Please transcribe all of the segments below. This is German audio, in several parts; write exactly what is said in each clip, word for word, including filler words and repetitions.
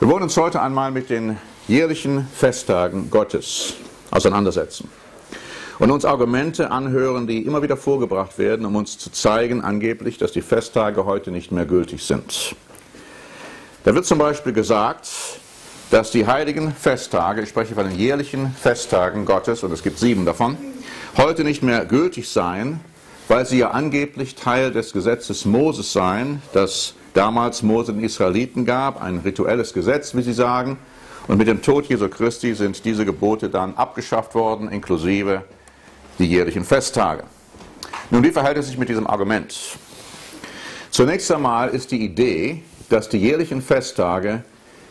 Wir wollen uns heute einmal mit den jährlichen Festtagen Gottes auseinandersetzen und uns Argumente anhören, die immer wieder vorgebracht werden, um uns zu zeigen, angeblich, dass die Festtage heute nicht mehr gültig sind. Da wird zum Beispiel gesagt, dass die heiligen Festtage, ich spreche von den jährlichen Festtagen Gottes, und es gibt sieben davon, heute nicht mehr gültig seien, weil sie ja angeblich Teil des Gesetzes Moses seien, das damals Mose den Israeliten gab, ein rituelles Gesetz, wie sie sagen, und mit dem Tod Jesu Christi sind diese Gebote dann abgeschafft worden, inklusive die jährlichen Festtage. Nun, wie verhält es sich mit diesem Argument? Zunächst einmal ist die Idee, dass die jährlichen Festtage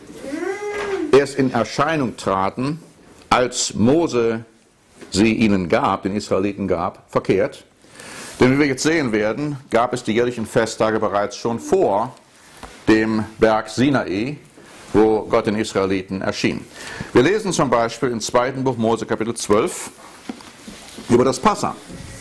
erst in Erscheinung traten, als Mose sie ihnen gab, den Israeliten gab, verkehrt. Denn wie wir jetzt sehen werden, gab es die jährlichen Festtage bereits schon vor dem Berg Sinai, wo Gott den Israeliten erschien. Wir lesen zum Beispiel im zweiten Buch Mose Kapitel zwölf über das Passa.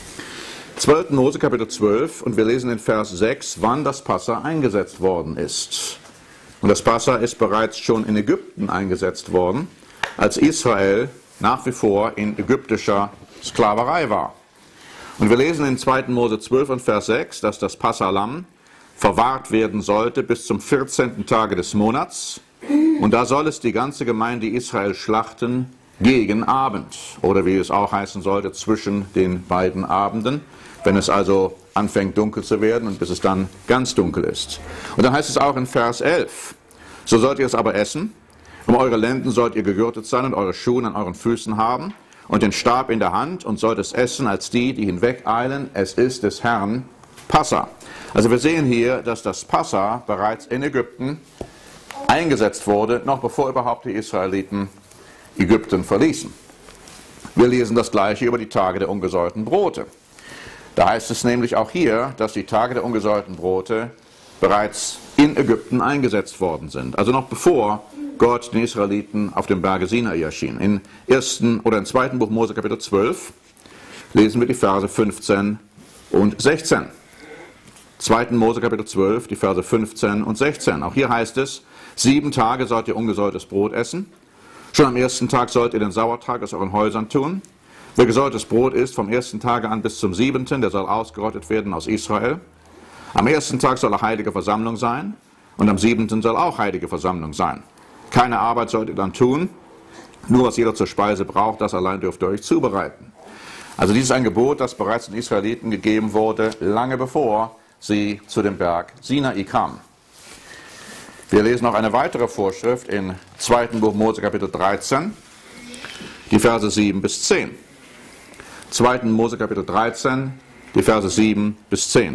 zweiten Mose Kapitel zwölf, und wir lesen in Vers sechs, wann das Passa eingesetzt worden ist. Und das Passa ist bereits schon in Ägypten eingesetzt worden, als Israel nach wie vor in ägyptischer Sklaverei war. Und wir lesen in zweiten Mose zwölf und Vers sechs, dass das Passalamm verwahrt werden sollte bis zum vierzehnten Tage des Monats. Und da soll es die ganze Gemeinde Israel schlachten gegen Abend. Oder wie es auch heißen sollte, zwischen den beiden Abenden, wenn es also anfängt dunkel zu werden und bis es dann ganz dunkel ist. Und dann heißt es auch in Vers elf, so sollt ihr es aber essen, um eure Lenden sollt ihr gegürtet sein und eure Schuhe an euren Füßen haben und den Stab in der Hand und sollt es essen als die, die hinwegeilen. Es ist des Herrn Passa. Also wir sehen hier, dass das Passa bereits in Ägypten eingesetzt wurde, noch bevor überhaupt die Israeliten Ägypten verließen. Wir lesen das Gleiche über die Tage der ungesäuerten Brote. Da heißt es nämlich auch hier, dass die Tage der ungesäuerten Brote bereits in Ägypten eingesetzt worden sind. Also noch bevor Gott den Israeliten auf dem Berge Sinai erschien. In ersten oder im zweiten Buch Mose Kapitel zwölf lesen wir die Verse fünfzehn und sechzehn. zweiten Mose Kapitel zwölf, die Verse fünfzehn und sechzehn. Auch hier heißt es, sieben Tage sollt ihr ungesäuertes Brot essen. Schon am ersten Tag sollt ihr den Sauerteig aus euren Häusern tun. Wer gesäuertes Brot isst, vom ersten Tage an bis zum siebenten, der soll ausgerottet werden aus Israel. Am ersten Tag soll auch heilige Versammlung sein und am siebenten soll auch heilige Versammlung sein. Keine Arbeit sollt ihr dann tun, nur was jeder zur Speise braucht, das allein dürft ihr euch zubereiten. Also dies ist ein Gebot, das bereits den Israeliten gegeben wurde, lange bevor sie zu dem Berg Sinai kamen. Wir lesen noch eine weitere Vorschrift im zweiten Buch Mose Kapitel dreizehn, die Verse sieben bis zehn. zweiten Mose Kapitel dreizehn, die Verse sieben bis zehn.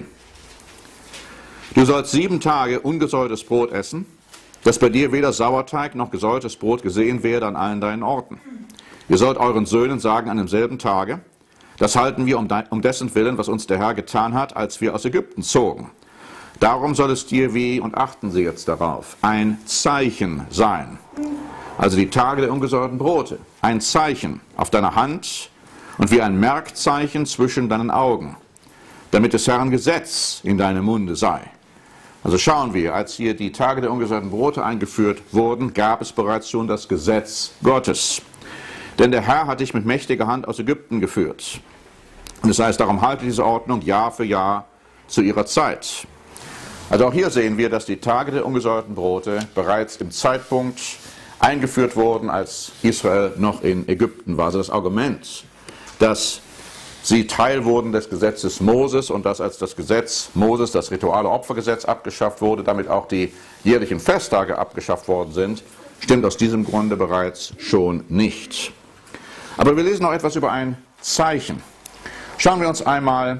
Du sollst sieben Tage ungesäuertes Brot essen, dass bei dir weder Sauerteig noch gesäuertes Brot gesehen werde an allen deinen Orten. Ihr sollt euren Söhnen sagen an demselben Tage, das halten wir um, um dessen Willen, was uns der Herr getan hat, als wir aus Ägypten zogen. Darum soll es dir wie, und achten Sie jetzt darauf, ein Zeichen sein. Also die Tage der ungesäuerten Brote, ein Zeichen auf deiner Hand und wie ein Merkzeichen zwischen deinen Augen, damit des Herrn Gesetz in deinem Munde sei. Also schauen wir, als hier die Tage der ungesäuerten Brote eingeführt wurden, gab es bereits schon das Gesetz Gottes. Denn der Herr hat dich mit mächtiger Hand aus Ägypten geführt. Und das heißt, darum halte diese Ordnung Jahr für Jahr zu ihrer Zeit. Also auch hier sehen wir, dass die Tage der ungesäuerten Brote bereits im Zeitpunkt eingeführt wurden, als Israel noch in Ägypten war. Also das Argument, dass sie Teil wurden des Gesetzes Moses und dass als das Gesetz Moses, das rituale Opfergesetz, abgeschafft wurde, damit auch die jährlichen Festtage abgeschafft worden sind, stimmt aus diesem Grunde bereits schon nicht. Aber wir lesen noch etwas über ein Zeichen. Schauen wir uns einmal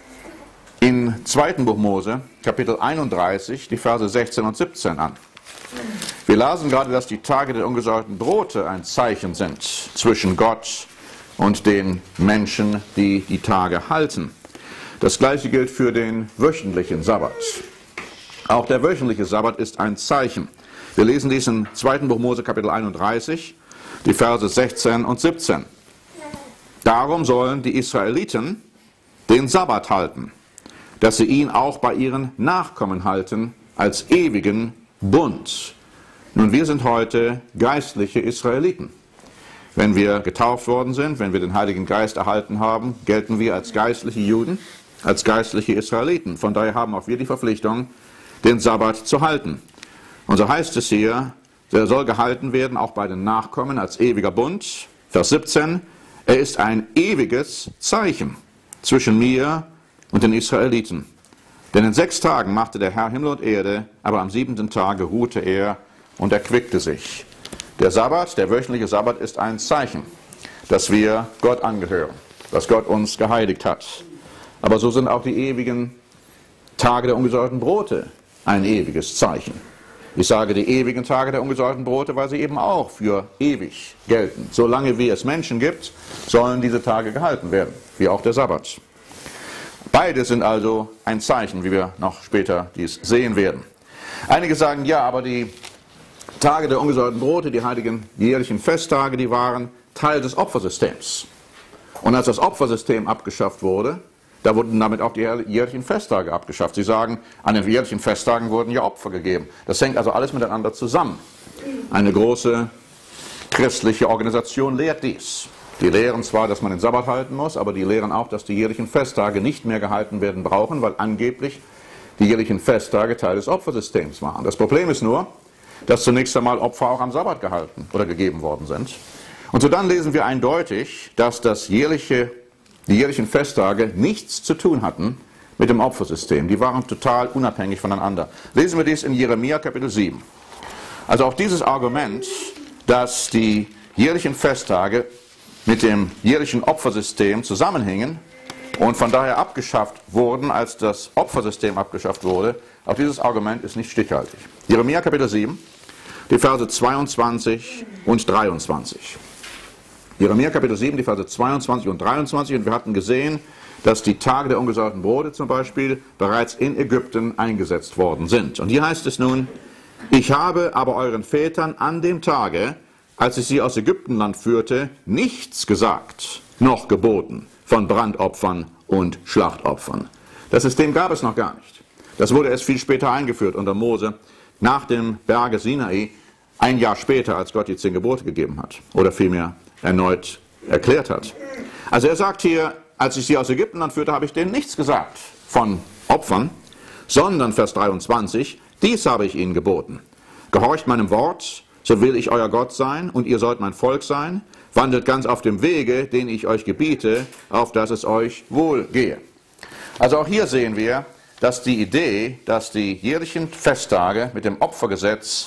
im zweiten Buch Mose, Kapitel einunddreißig, die Verse sechzehn und siebzehn an. Wir lasen gerade, dass die Tage der ungesäuerten Brote ein Zeichen sind zwischen Gott und den Menschen, die die Tage halten. Das Gleiche gilt für den wöchentlichen Sabbat. Auch der wöchentliche Sabbat ist ein Zeichen. Wir lesen dies im zweiten Buch Mose, Kapitel einunddreißig, die Verse sechzehn und siebzehn. Darum sollen die Israeliten den Sabbat halten, dass sie ihn auch bei ihren Nachkommen halten als ewigen Bund. Nun, wir sind heute geistliche Israeliten. Wenn wir getauft worden sind, wenn wir den Heiligen Geist erhalten haben, gelten wir als geistliche Juden, als geistliche Israeliten. Von daher haben auch wir die Verpflichtung, den Sabbat zu halten. Und so heißt es hier, der soll gehalten werden, auch bei den Nachkommen, als ewiger Bund. Vers siebzehn, er ist ein ewiges Zeichen zwischen mir und den Israeliten. Denn in sechs Tagen machte der Herr Himmel und Erde, aber am siebenten Tage ruhte er und erquickte sich. Der Sabbat, der wöchentliche Sabbat, ist ein Zeichen, dass wir Gott angehören, dass Gott uns geheiligt hat. Aber so sind auch die ewigen Tage der ungesäuerten Brote ein ewiges Zeichen. Ich sage die ewigen Tage der ungesäuerten Brote, weil sie eben auch für ewig gelten. Solange wie es Menschen gibt, sollen diese Tage gehalten werden, wie auch der Sabbat. Beide sind also ein Zeichen, wie wir noch später dies sehen werden. Einige sagen, ja, aber die Tage der ungesäuerten Brote, die heiligen jährlichen Festtage, die waren Teil des Opfersystems. Und als das Opfersystem abgeschafft wurde, da wurden damit auch die jährlichen Festtage abgeschafft. Sie sagen, an den jährlichen Festtagen wurden ja Opfer gegeben. Das hängt also alles miteinander zusammen. Eine große christliche Organisation lehrt dies. Die lehren zwar, dass man den Sabbat halten muss, aber die lehren auch, dass die jährlichen Festtage nicht mehr gehalten werden brauchen, weil angeblich die jährlichen Festtage Teil des Opfersystems waren. Das Problem ist nur, dass zunächst einmal Opfer auch am Sabbat gehalten oder gegeben worden sind. Und so dann lesen wir eindeutig, dass das jährliche, die jährlichen Festtage nichts zu tun hatten mit dem Opfersystem. Die waren total unabhängig voneinander. Lesen wir dies in Jeremia Kapitel sieben. Also auch dieses Argument, dass die jährlichen Festtage mit dem jährlichen Opfersystem zusammenhingen und von daher abgeschafft wurden, als das Opfersystem abgeschafft wurde, auch dieses Argument ist nicht stichhaltig. Jeremia Kapitel sieben, die Verse zweiundzwanzig und dreiundzwanzig. Jeremia Kapitel sieben, die Verse zweiundzwanzig und dreiundzwanzig, und wir hatten gesehen, dass die Tage der ungesäuerten Brote zum Beispiel bereits in Ägypten eingesetzt worden sind. Und hier heißt es nun, ich habe aber euren Vätern an dem Tage, als ich sie aus Ägyptenland führte, nichts gesagt, noch geboten von Brandopfern und Schlachtopfern. Das System gab es noch gar nicht. Das wurde erst viel später eingeführt unter Mose, nach dem Berge Sinai, ein Jahr später, als Gott die zehn Gebote gegeben hat, oder vielmehr erneut erklärt hat. Also er sagt hier, als ich sie aus Ägyptenland führte, habe ich denen nichts gesagt von Opfern, sondern, Vers dreiundzwanzig, dies habe ich ihnen geboten. Gehorcht meinem Wort, so will ich euer Gott sein, und ihr sollt mein Volk sein, wandelt ganz auf dem Wege, den ich euch gebiete, auf dass es euch wohl gehe. Also auch hier sehen wir, dass die Idee, dass die jährlichen Festtage mit dem Opfergesetz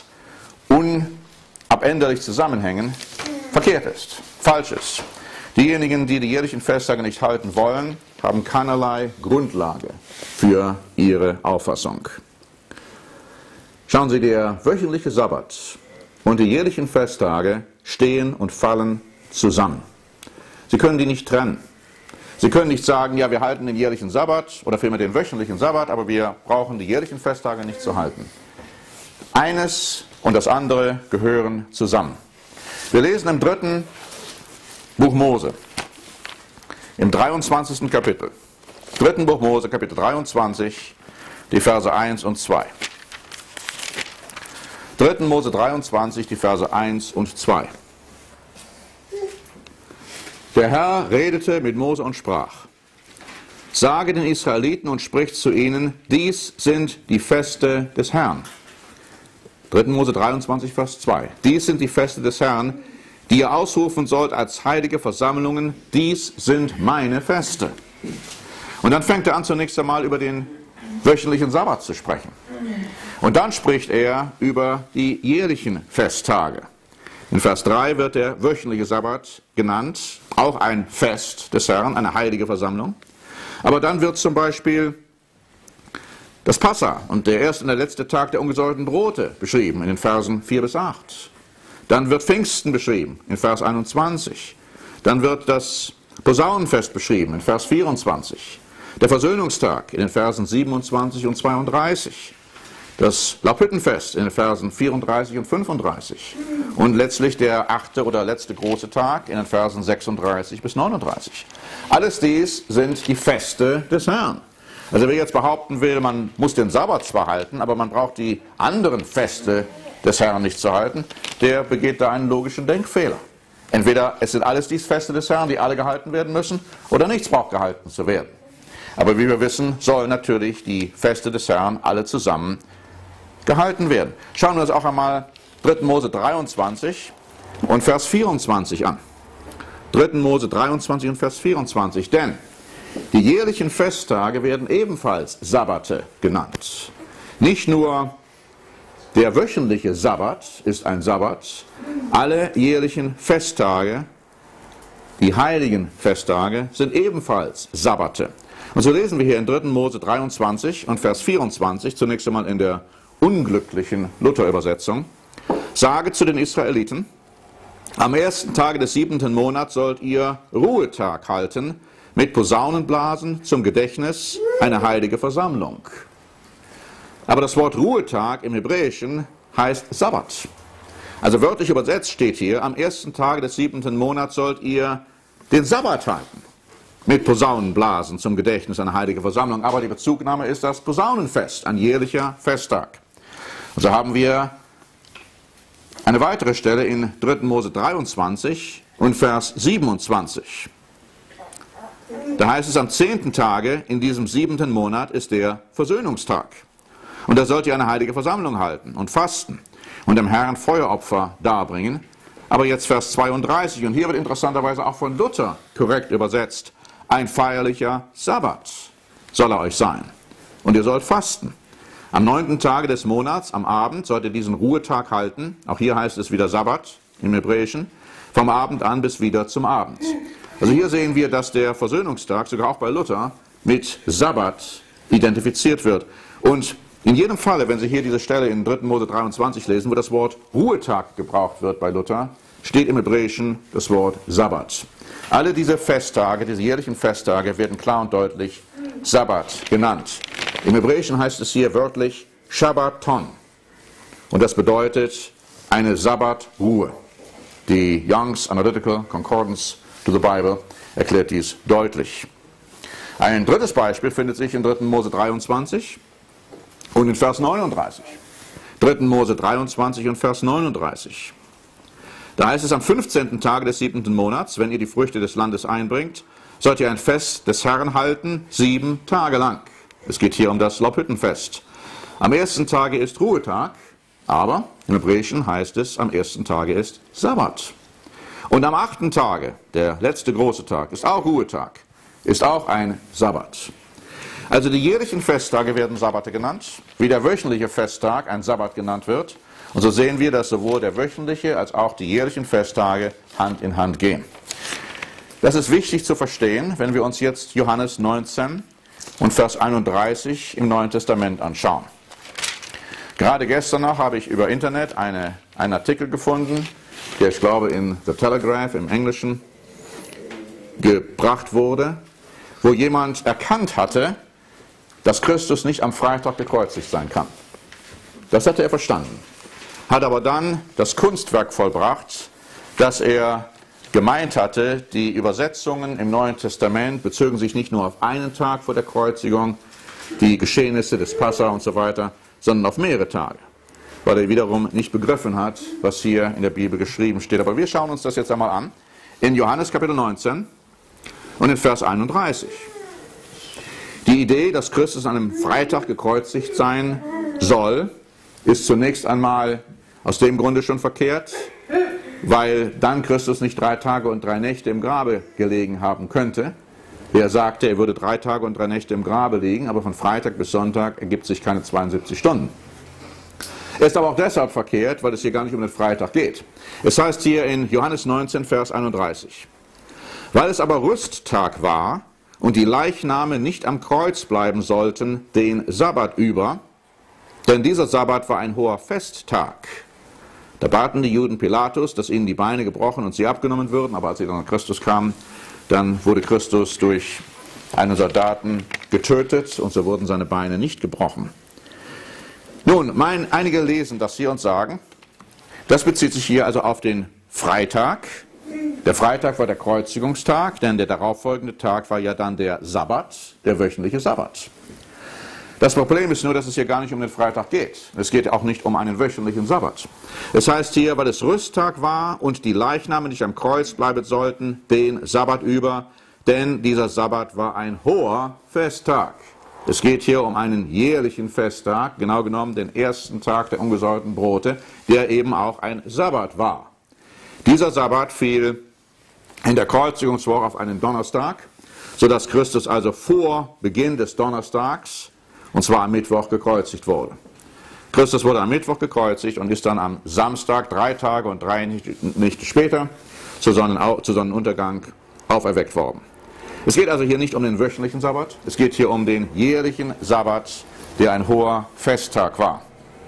unabänderlich zusammenhängen, verkehrt ist, falsch ist. Diejenigen, die die jährlichen Festtage nicht halten wollen, haben keinerlei Grundlage für ihre Auffassung. Schauen Sie, der wöchentliche Sabbat und die jährlichen Festtage stehen und fallen zusammen. Sie können die nicht trennen. Sie können nicht sagen, ja, wir halten den jährlichen Sabbat oder vielmehr den wöchentlichen Sabbat, aber wir brauchen die jährlichen Festtage nicht zu halten. Eines und das andere gehören zusammen. Wir lesen im dritten Buch Mose, im dreiundzwanzigsten Kapitel, dritten Buch Mose, Kapitel dreiundzwanzig, die Verse eins und zwei. dritten Mose dreiundzwanzig, die Verse eins und zwei. Der Herr redete mit Mose und sprach, sage den Israeliten und spricht zu ihnen, dies sind die Feste des Herrn. dritten Mose dreiundzwanzig, Vers zwei. Dies sind die Feste des Herrn, die ihr ausrufen sollt als heilige Versammlungen, dies sind meine Feste. Und dann fängt er an, zunächst einmal über den wöchentlichen Sabbat zu sprechen. Und dann spricht er über die jährlichen Festtage. In Vers drei wird der wöchentliche Sabbat genannt, auch ein Fest des Herrn, eine heilige Versammlung. Aber dann wird zum Beispiel das Passa und der erste und der letzte Tag der ungesäuerten Brote beschrieben in den Versen vier bis acht. Dann wird Pfingsten beschrieben in Vers einundzwanzig. Dann wird das Posaunenfest beschrieben in Vers vierundzwanzig. Der Versöhnungstag in den Versen siebenundzwanzig und zweiunddreißig. Das Laubhüttenfest in den Versen vierunddreißig und fünfunddreißig. Und letztlich der achte oder letzte große Tag in den Versen sechsunddreißig bis neununddreißig. Alles dies sind die Feste des Herrn. Also wer jetzt behaupten will, man muss den Sabbat zwar halten, aber man braucht die anderen Feste des Herrn nicht zu halten, der begeht da einen logischen Denkfehler. Entweder es sind alles dies Feste des Herrn, die alle gehalten werden müssen, oder nichts braucht gehalten zu werden. Aber wie wir wissen, sollen natürlich die Feste des Herrn alle zusammen gehalten werden. Schauen wir uns auch einmal dritter Mose dreiundzwanzig und Vers vierundzwanzig an. dritter Mose dreiundzwanzig und Vers vierundzwanzig. Denn die jährlichen Festtage werden ebenfalls Sabbate genannt. Nicht nur der wöchentliche Sabbat ist ein Sabbat, alle jährlichen Festtage, die heiligen Festtage, sind ebenfalls Sabbate. Und so lesen wir hier in dritter Mose dreiundzwanzig und Vers vierundzwanzig, zunächst einmal in der unglücklichen Luther-Übersetzung: Sage zu den Israeliten, am ersten Tage des siebenten Monats sollt ihr Ruhetag halten, mit Posaunenblasen zum Gedächtnis, eine heilige Versammlung. Aber das Wort Ruhetag im Hebräischen heißt Sabbat. Also wörtlich übersetzt steht hier, am ersten Tage des siebenten Monats sollt ihr den Sabbat halten, mit Posaunenblasen zum Gedächtnis, eine heilige Versammlung. Aber die Bezugnahme ist das Posaunenfest, ein jährlicher Festtag. Und so haben wir eine weitere Stelle in dritter Mose dreiundzwanzig und Vers siebenundzwanzig. Da heißt es, am zehnten Tage in diesem siebenten Monat ist der Versöhnungstag. Und da sollt ihr eine heilige Versammlung halten und fasten und dem Herrn Feueropfer darbringen. Aber jetzt Vers zweiunddreißig, und hier wird interessanterweise auch von Luther korrekt übersetzt: Ein feierlicher Sabbat soll er euch sein. Und ihr sollt fasten. Am neunten Tage des Monats, am Abend, sollt ihr diesen Ruhetag halten. Auch hier heißt es wieder Sabbat im Hebräischen. Vom Abend an bis wieder zum Abend. Also hier sehen wir, dass der Versöhnungstag, sogar auch bei Luther, mit Sabbat identifiziert wird. Und in jedem Falle, wenn Sie hier diese Stelle in dritter Mose dreiundzwanzig lesen, wo das Wort Ruhetag gebraucht wird bei Luther, steht im Hebräischen das Wort Sabbat. Alle diese Festtage, diese jährlichen Festtage, werden klar und deutlich Sabbat genannt. Im Hebräischen heißt es hier wörtlich Shabbaton. Und das bedeutet eine Sabbatruhe. Die Young's Analytical Concordance to the Bible erklärt dies deutlich. Ein drittes Beispiel findet sich in dritter Mose dreiundzwanzig und in Vers neununddreißig. dritter Mose dreiundzwanzig und Vers neununddreißig. Da heißt es, am fünfzehnten Tage des siebenten Monats, wenn ihr die Früchte des Landes einbringt, sollt ihr ein Fest des Herrn halten, sieben Tage lang. Es geht hier um das Laubhüttenfest. Am ersten Tage ist Ruhetag, aber im Hebräischen heißt es, am ersten Tage ist Sabbat. Und am achten Tage, der letzte große Tag, ist auch Ruhetag, ist auch ein Sabbat. Also die jährlichen Festtage werden Sabbate genannt, wie der wöchentliche Festtag ein Sabbat genannt wird. Und so sehen wir, dass sowohl der wöchentliche als auch die jährlichen Festtage Hand in Hand gehen. Das ist wichtig zu verstehen, wenn wir uns jetzt Johannes neunzehn und Vers einunddreißig im Neuen Testament anschauen. Gerade gestern noch habe ich über Internet eine, einen Artikel gefunden, der, ich glaube, in The Telegraph im Englischen gebracht wurde, wo jemand erkannt hatte, dass Christus nicht am Freitag gekreuzigt sein kann. Das hatte er verstanden. Hat aber dann das Kunstwerk vollbracht, dass er gemeint hatte, die Übersetzungen im Neuen Testament bezögen sich nicht nur auf einen Tag vor der Kreuzigung, die Geschehnisse des Passa und so weiter, sondern auf mehrere Tage, weil er wiederum nicht begriffen hat, was hier in der Bibel geschrieben steht. Aber wir schauen uns das jetzt einmal an, in Johannes Kapitel neunzehn und in Vers einunddreißig. Die Idee, dass Christus an einem Freitag gekreuzigt sein soll, ist zunächst einmal aus dem Grunde schon verkehrt, weil dann Christus nicht drei Tage und drei Nächte im Grabe gelegen haben könnte. Er sagte, er würde drei Tage und drei Nächte im Grabe liegen, aber von Freitag bis Sonntag ergibt sich keine zweiundsiebzig Stunden. Er ist aber auch deshalb verkehrt, weil es hier gar nicht um den Freitag geht. Es heißt hier in Johannes neunzehn, Vers einunddreißig, weil es aber Rüsttag war und die Leichname nicht am Kreuz bleiben sollten, den Sabbat über, denn dieser Sabbat war ein hoher Festtag. Da baten die Juden Pilatus, dass ihnen die Beine gebrochen und sie abgenommen würden, aber als sie dann an Christus kamen, dann wurde Christus durch einen Soldaten getötet und so wurden seine Beine nicht gebrochen. Nun, mein, einige lesen das hier und sagen, das bezieht sich hier also auf den Freitag. Der Freitag war der Kreuzigungstag, denn der darauffolgende Tag war ja dann der Sabbat, der wöchentliche Sabbat. Das Problem ist nur, dass es hier gar nicht um den Freitag geht. Es geht auch nicht um einen wöchentlichen Sabbat. Es heißt hier, weil es Rüsttag war und die Leichname nicht am Kreuz bleiben sollten, den Sabbat über, denn dieser Sabbat war ein hoher Festtag. Es geht hier um einen jährlichen Festtag, genau genommen den ersten Tag der ungesäuerten Brote, der eben auch ein Sabbat war. Dieser Sabbat fiel in der Kreuzigungswoche auf einen Donnerstag, sodass Christus also vor Beginn des Donnerstags, und zwar am Mittwoch, gekreuzigt wurde. Christus wurde am Mittwoch gekreuzigt und ist dann am Samstag, drei Tage und drei Nächte später, zu Sonnenau- zu Sonnenuntergang auferweckt worden. Es geht also hier nicht um den wöchentlichen Sabbat, es geht hier um den jährlichen Sabbat, der ein hoher Festtag war.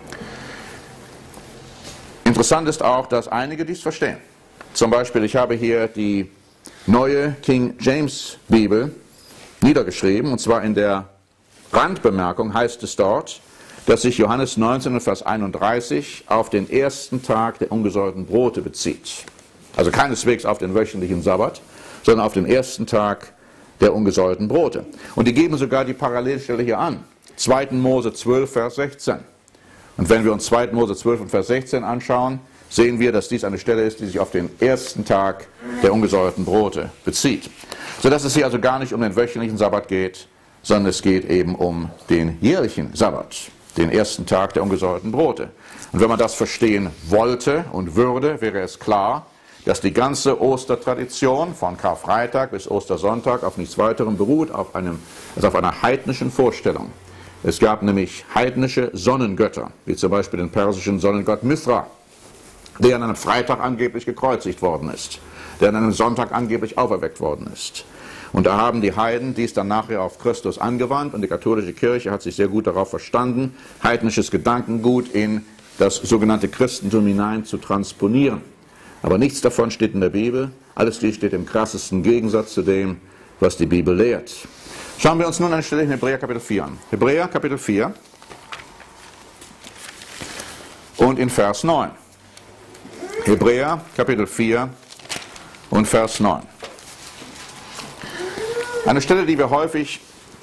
Interessant ist auch, dass einige dies verstehen. Zum Beispiel, ich habe hier die neue King James Bibel niedergeschrieben, und zwar in der Randbemerkung heißt es dort, dass sich Johannes neunzehn, Vers einunddreißig auf den ersten Tag der ungesäuerten Brote bezieht. Also keineswegs auf den wöchentlichen Sabbat, sondern auf den ersten Tag der ungesäuerten Brote. Und die geben sogar die Parallelstelle hier an. zweiter Mose zwölf, Vers sechzehn. Und wenn wir uns zweiter Mose zwölf und Vers sechzehn anschauen, sehen wir, dass dies eine Stelle ist, die sich auf den ersten Tag der ungesäuerten Brote bezieht. Sodass es hier also gar nicht um den wöchentlichen Sabbat geht, sondern es geht eben um den jährlichen Sabbat, den ersten Tag der ungesäuerten Brote. Und wenn man das verstehen wollte und würde, wäre es klar, dass die ganze Ostertradition von Karfreitag bis Ostersonntag auf nichts weiterem beruht, auf, einem, also auf einer heidnischen Vorstellung. Es gab nämlich heidnische Sonnengötter, wie zum Beispiel den persischen Sonnengott Mithra, der an einem Freitag angeblich gekreuzigt worden ist, der an einem Sonntag angeblich auferweckt worden ist. Und da haben die Heiden dies dann nachher auf Christus angewandt und die katholische Kirche hat sich sehr gut darauf verstanden, heidnisches Gedankengut in das sogenannte Christentum hinein zu transponieren. Aber nichts davon steht in der Bibel, alles dies steht im krassesten Gegensatz zu dem, was die Bibel lehrt. Schauen wir uns nun eine Stelle in Hebräer Kapitel vier an. Hebräer Kapitel vier und in Vers neun. Hebräer Kapitel vier und Vers neun. Eine Stelle, die wir häufig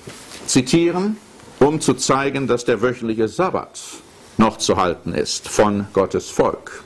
zitieren, um zu zeigen, dass der wöchentliche Sabbat noch zu halten ist von Gottes Volk.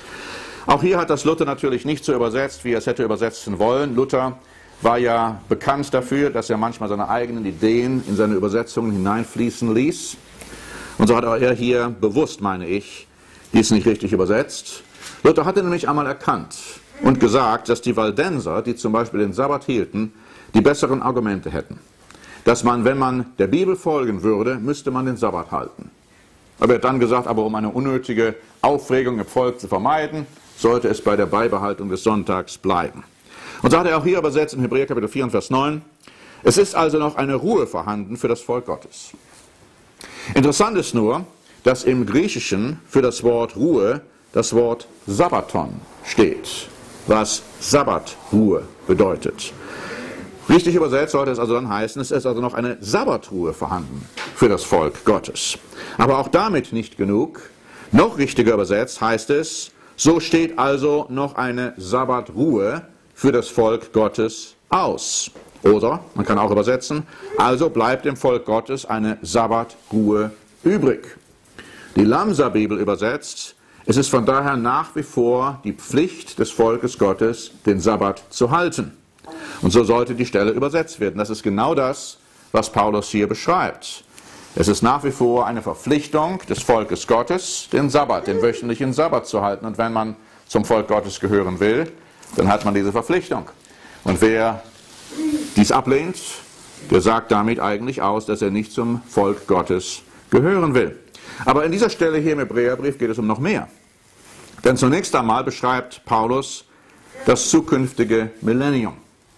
Auch hier hat das Luther natürlich nicht so übersetzt, wie er es hätte übersetzen wollen. Luther war ja bekannt dafür, dass er manchmal seine eigenen Ideen in seine Übersetzungen hineinfließen ließ. Und so hat er hier bewusst, meine ich, dies nicht richtig übersetzt. Luther hatte nämlich einmal erkannt und gesagt, dass die Waldenser, die zum Beispiel den Sabbat hielten, die besseren Argumente hätten. Dass man, wenn man der Bibel folgen würde, müsste man den Sabbat halten. Aber er hat dann gesagt, aber um eine unnötige Aufregung im Volk zu vermeiden, sollte es bei der Beibehaltung des Sonntags bleiben. Und so hat er auch hier übersetzt in Hebräer Kapitel vier und Vers neun, es ist also noch eine Ruhe vorhanden für das Volk Gottes. Interessant ist nur, dass im Griechischen für das Wort Ruhe das Wort Sabbaton steht, was Sabbatruhe bedeutet. Richtig übersetzt sollte es also dann heißen, es ist also noch eine Sabbatruhe vorhanden für das Volk Gottes. Aber auch damit nicht genug. Noch richtiger übersetzt heißt es, so steht also noch eine Sabbatruhe für das Volk Gottes aus. Oder, man kann auch übersetzen, also bleibt dem Volk Gottes eine Sabbatruhe übrig. Die Lamsa-Bibel übersetzt, es ist von daher nach wie vor die Pflicht des Volkes Gottes, den Sabbat zu halten. Und so sollte die Stelle übersetzt werden. Das ist genau das, was Paulus hier beschreibt. Es ist nach wie vor eine Verpflichtung des Volkes Gottes, den Sabbat, den wöchentlichen Sabbat zu halten. Und wenn man zum Volk Gottes gehören will, dann hat man diese Verpflichtung. Und wer dies ablehnt, der sagt damit eigentlich aus, dass er nicht zum Volk Gottes gehören will. Aber in dieser Stelle hier im Hebräerbrief geht es um noch mehr. Denn zunächst einmal beschreibt Paulus das zukünftige Millennium.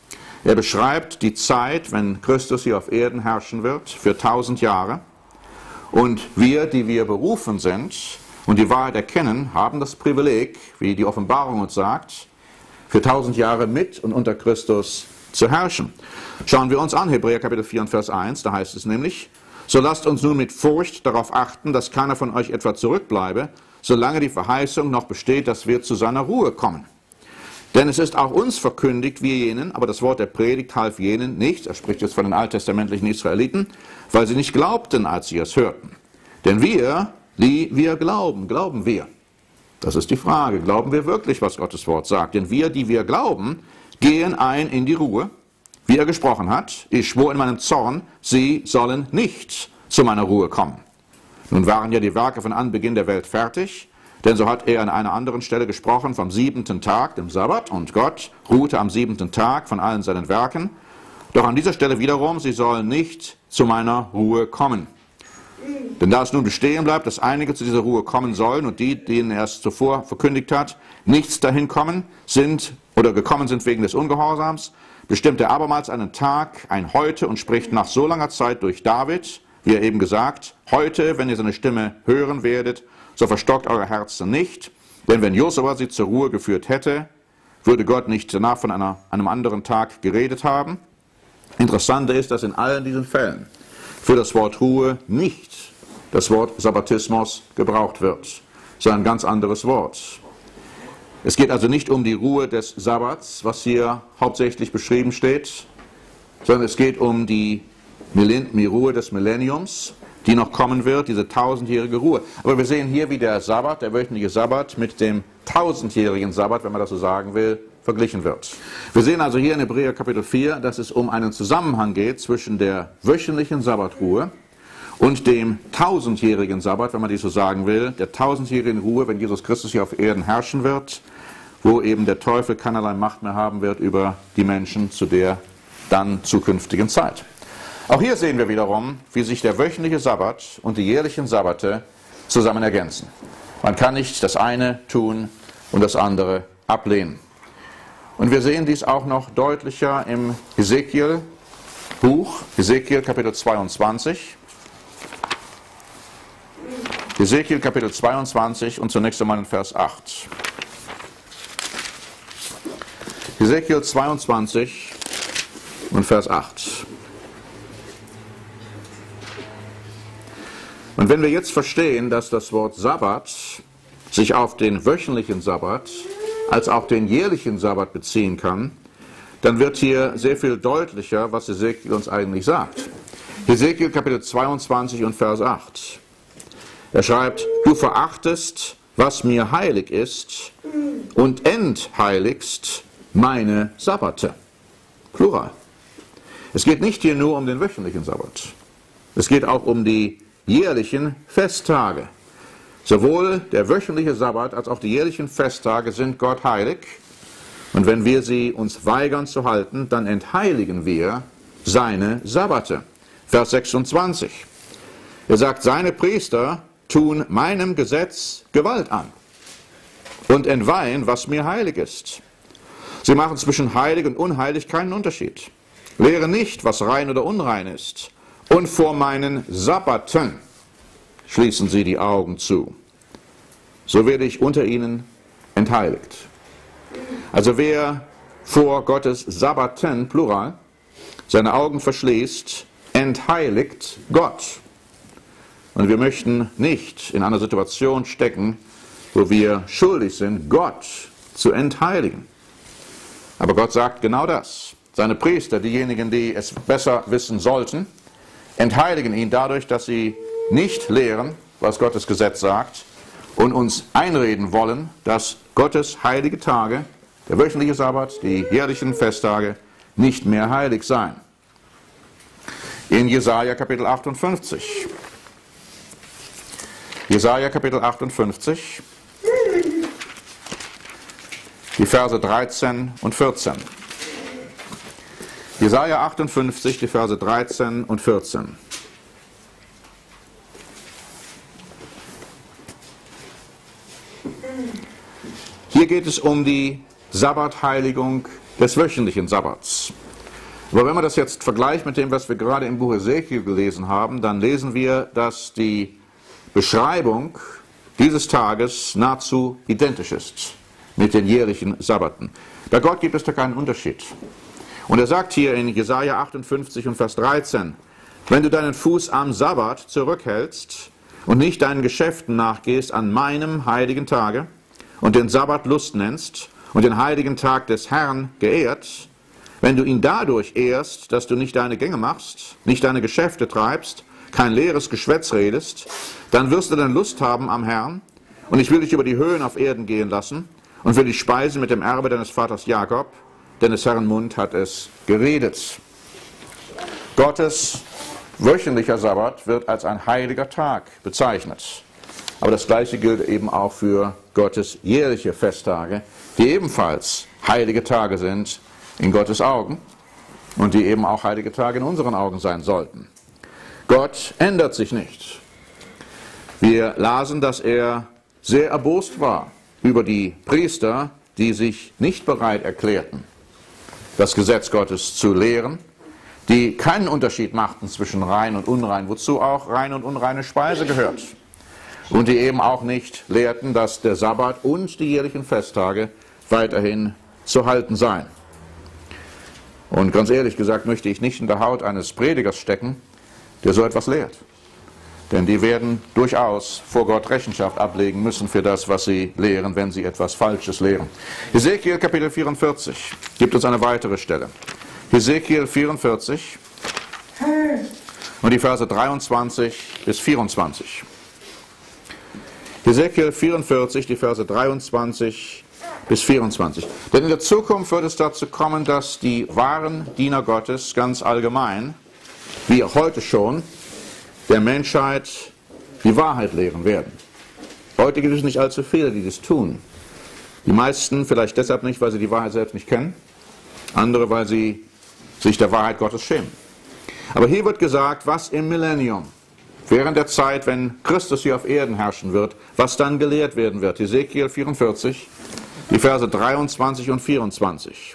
Er beschreibt die Zeit, wenn Christus hier auf Erden herrschen wird, für tausend Jahre. Und wir, die wir berufen sind und die Wahrheit erkennen, haben das Privileg, wie die Offenbarung uns sagt, für tausend Jahre mit und unter Christus zu herrschen. Schauen wir uns an, Hebräer Kapitel vier und Vers eins, da heißt es nämlich, so lasst uns nun mit Furcht darauf achten, dass keiner von euch etwa zurückbleibe, solange die Verheißung noch besteht, dass wir zu seiner Ruhe kommen. Denn es ist auch uns verkündigt, wir jenen, aber das Wort der Predigt half jenen nicht, er spricht jetzt von den alttestamentlichen Israeliten, weil sie nicht glaubten, als sie es hörten. Denn wir, die wir glauben, glauben wir. Das ist die Frage, glauben wir wirklich, was Gottes Wort sagt? Denn wir, die wir glauben, gehen ein in die Ruhe, wie er gesprochen hat, ich schwor in meinem Zorn, sie sollen nicht zu meiner Ruhe kommen. Nun waren ja die Werke von Anbeginn der Welt fertig, denn so hat er an einer anderen Stelle gesprochen vom siebenten Tag, dem Sabbat, und Gott ruhte am siebenten Tag von allen seinen Werken. Doch an dieser Stelle wiederum, sie sollen nicht zu meiner Ruhe kommen. Denn da es nun bestehen bleibt, dass einige zu dieser Ruhe kommen sollen und die, denen er es zuvor verkündigt hat, nichts dahin kommen sind oder gekommen sind wegen des Ungehorsams, bestimmt er abermals einen Tag, ein Heute und spricht nach so langer Zeit durch David, wie er eben gesagt, heute, wenn ihr seine Stimme hören werdet, so verstockt eure Herzen nicht, denn wenn Josua sie zur Ruhe geführt hätte, würde Gott nicht danach von einer, einem anderen Tag geredet haben. Interessanter ist, dass in allen diesen Fällen für das Wort Ruhe nicht das Wort Sabbatismus gebraucht wird, sondern ein ganz anderes Wort. Es geht also nicht um die Ruhe des Sabbats, was hier hauptsächlich beschrieben steht, sondern es geht um die Ruhe des Millenniums, die noch kommen wird, diese tausendjährige Ruhe. Aber wir sehen hier, wie der Sabbat, der wöchentliche Sabbat, mit dem tausendjährigen Sabbat, wenn man das so sagen will, verglichen wird. Wir sehen also hier in Hebräer Kapitel vier, dass es um einen Zusammenhang geht zwischen der wöchentlichen Sabbatruhe und dem tausendjährigen Sabbat, wenn man dies so sagen will, der tausendjährigen Ruhe, wenn Jesus Christus hier auf Erden herrschen wird, wo eben der Teufel keinerlei Macht mehr haben wird über die Menschen zu der dann zukünftigen Zeit. Auch hier sehen wir wiederum, wie sich der wöchentliche Sabbat und die jährlichen Sabbate zusammen ergänzen. Man kann nicht das eine tun und das andere ablehnen. Und wir sehen dies auch noch deutlicher im Hesekiel-Buch, Hesekiel Kapitel zweiundzwanzig. Hesekiel Kapitel zweiundzwanzig und zunächst einmal in Vers acht. Hesekiel zweiundzwanzig und Vers acht. Und wenn wir jetzt verstehen, dass das Wort Sabbat sich auf den wöchentlichen Sabbat als auch den jährlichen Sabbat beziehen kann, dann wird hier sehr viel deutlicher, was Hesekiel uns eigentlich sagt. Hesekiel Kapitel zweiundzwanzig und Vers acht. Er schreibt, du verachtest, was mir heilig ist, und entheiligst meine Sabbate. Plural. Es geht nicht hier nur um den wöchentlichen Sabbat. Es geht auch um die jährlichen Festtage. Sowohl der wöchentliche Sabbat als auch die jährlichen Festtage sind Gott heilig. Und wenn wir sie uns weigern zu halten, dann entheiligen wir seine Sabbate. Vers sechsundzwanzig. Er sagt, seine Priester tun meinem Gesetz Gewalt an und entweihen, was mir heilig ist. Sie machen zwischen heilig und unheilig keinen Unterschied. Lehre nicht, was rein oder unrein ist. Und vor meinen Sabbaten schließen sie die Augen zu. So werde ich unter ihnen entheiligt. Also wer vor Gottes Sabbaten, Plural, seine Augen verschließt, entheiligt Gott. Und wir möchten nicht in einer Situation stecken, wo wir schuldig sind, Gott zu entheiligen. Aber Gott sagt genau das. Seine Priester, diejenigen, die es besser wissen sollten, entheiligen ihn dadurch, dass sie nicht lehren, was Gottes Gesetz sagt, und uns einreden wollen, dass Gottes heilige Tage, der wöchentliche Sabbat, die jährlichen Festtage, nicht mehr heilig seien. In Jesaja Kapitel achtundfünfzig. Jesaja Kapitel achtundfünfzig, die Verse dreizehn und vierzehn. Jesaja achtundfünfzig, die Verse dreizehn und vierzehn. Hier geht es um die Sabbatheiligung des wöchentlichen Sabbats. Aber wenn man das jetzt vergleicht mit dem, was wir gerade im Buch Hesekiel gelesen haben, dann lesen wir, dass die Beschreibung dieses Tages nahezu identisch ist mit den jährlichen Sabbaten. Bei Gott gibt es da keinen Unterschied. Und er sagt hier in Jesaja achtundfünfzig und Vers dreizehn, wenn du deinen Fuß am Sabbat zurückhältst und nicht deinen Geschäften nachgehst an meinem heiligen Tage und den Sabbat Lust nennst und den heiligen Tag des Herrn geehrt, wenn du ihn dadurch ehrst, dass du nicht deine Gänge machst, nicht deine Geschäfte treibst, kein leeres Geschwätz redest, dann wirst du dann Lust haben am Herrn, und ich will dich über die Höhen auf Erden gehen lassen und will dich speisen mit dem Erbe deines Vaters Jakob, denn des Herrn Mund hat es geredet. Gottes wöchentlicher Sabbat wird als ein heiliger Tag bezeichnet. Aber das Gleiche gilt eben auch für Gottes jährliche Festtage, die ebenfalls heilige Tage sind in Gottes Augen und die eben auch heilige Tage in unseren Augen sein sollten. Gott ändert sich nicht. Wir lasen, dass er sehr erbost war über die Priester, die sich nicht bereit erklärten, das Gesetz Gottes zu lehren, die keinen Unterschied machten zwischen rein und unrein, wozu auch reine und unreine Speise gehört. Und die eben auch nicht lehrten, dass der Sabbat und die jährlichen Festtage weiterhin zu halten seien. Und ganz ehrlich gesagt möchte ich nicht in der Haut eines Predigers stecken, der so etwas lehrt. Denn die werden durchaus vor Gott Rechenschaft ablegen müssen für das, was sie lehren, wenn sie etwas Falsches lehren. Hesekiel Kapitel vierundvierzig gibt uns eine weitere Stelle. Hesekiel vierundvierzig und die Verse dreiundzwanzig bis vierundzwanzig. Hesekiel vierundvierzig, die Verse dreiundzwanzig bis vierundzwanzig. Denn in der Zukunft wird es dazu kommen, dass die wahren Diener Gottes ganz allgemein, wie auch heute schon, der Menschheit die Wahrheit lehren werden. Heute gibt es nicht allzu viele, die das tun. Die meisten vielleicht deshalb nicht, weil sie die Wahrheit selbst nicht kennen, andere, weil sie sich der Wahrheit Gottes schämen. Aber hier wird gesagt, was im Millennium, während der Zeit, wenn Christus hier auf Erden herrschen wird, was dann gelehrt werden wird. Hesekiel vierundvierzig, die Verse dreiundzwanzig und vierundzwanzig.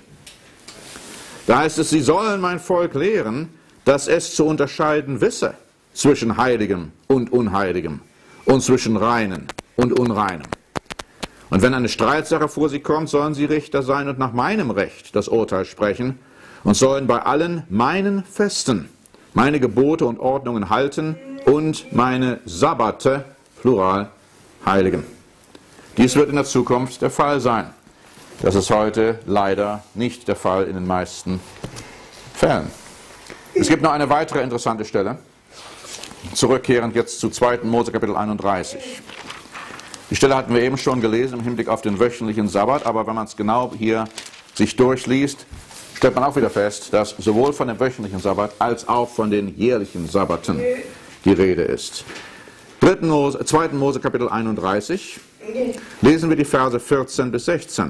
Da heißt es, sie sollen mein Volk lehren, dass es zu unterscheiden wisse zwischen Heiligem und Unheiligem und zwischen Reinen und Unreinem. Und wenn eine Streitsache vor sie kommt, sollen sie Richter sein und nach meinem Recht das Urteil sprechen und sollen bei allen meinen Festen meine Gebote und Ordnungen halten und meine Sabbate, Plural, heiligen. Dies wird in der Zukunft der Fall sein. Das ist heute leider nicht der Fall in den meisten Fällen. Es gibt noch eine weitere interessante Stelle, zurückkehrend jetzt zu zweiten Mose Kapitel einunddreißig. Die Stelle hatten wir eben schon gelesen im Hinblick auf den wöchentlichen Sabbat, aber wenn man es genau hier sich durchliest, stellt man auch wieder fest, dass sowohl von dem wöchentlichen Sabbat als auch von den jährlichen Sabbaten die Rede ist. dritten Mose, zweiten Mose Kapitel einunddreißig lesen wir die Verse vierzehn bis sechzehn.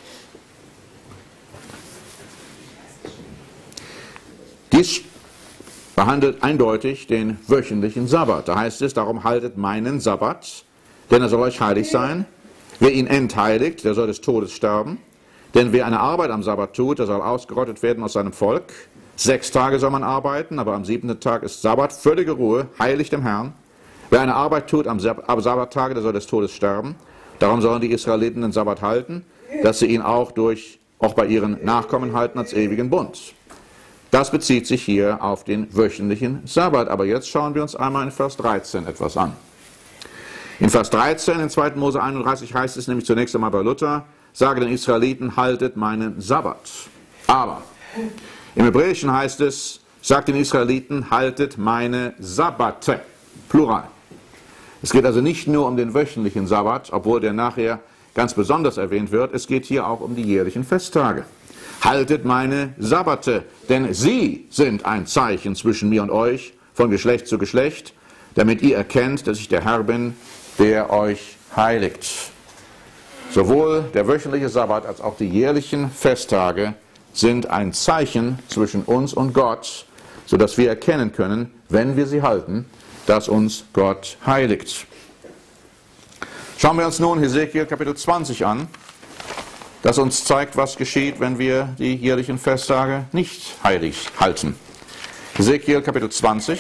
Dies behandelt eindeutig den wöchentlichen Sabbat. Da heißt es, darum haltet meinen Sabbat, denn er soll euch heilig sein. Wer ihn entheiligt, der soll des Todes sterben. Denn wer eine Arbeit am Sabbat tut, der soll ausgerottet werden aus seinem Volk. Sechs Tage soll man arbeiten, aber am siebten Tag ist Sabbat, völlige Ruhe, heilig dem Herrn. Wer eine Arbeit tut am Sabbattage, der soll des Todes sterben. Darum sollen die Israeliten den Sabbat halten, dass sie ihn auch, durch, auch bei ihren Nachkommen halten als ewigen Bund. Das bezieht sich hier auf den wöchentlichen Sabbat. Aber jetzt schauen wir uns einmal in Vers dreizehn etwas an. In Vers dreizehn in zweiten Mose einunddreißig heißt es nämlich zunächst einmal bei Luther, sage den Israeliten, haltet meinen Sabbat. Aber im Hebräischen heißt es, sagt den Israeliten, haltet meine Sabbate. Plural. Es geht also nicht nur um den wöchentlichen Sabbat, obwohl der nachher ganz besonders erwähnt wird, es geht hier auch um die jährlichen Festtage. Haltet meine Sabbate, denn sie sind ein Zeichen zwischen mir und euch, von Geschlecht zu Geschlecht, damit ihr erkennt, dass ich der Herr bin, der euch heiligt. Sowohl der wöchentliche Sabbat als auch die jährlichen Festtage sind ein Zeichen zwischen uns und Gott, sodass wir erkennen können, wenn wir sie halten, dass uns Gott heiligt. Schauen wir uns nun Hesekiel Kapitel zwanzig an, das uns zeigt, was geschieht, wenn wir die jährlichen Festtage nicht heilig halten. Hesekiel Kapitel zwanzig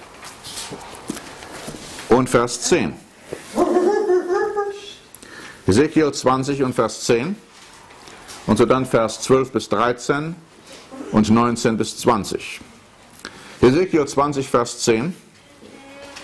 und Vers zehn. Hesekiel zwanzig und Vers zehn und so dann Vers zwölf bis dreizehn und neunzehn bis zwanzig. Hesekiel zwanzig, Vers zehn.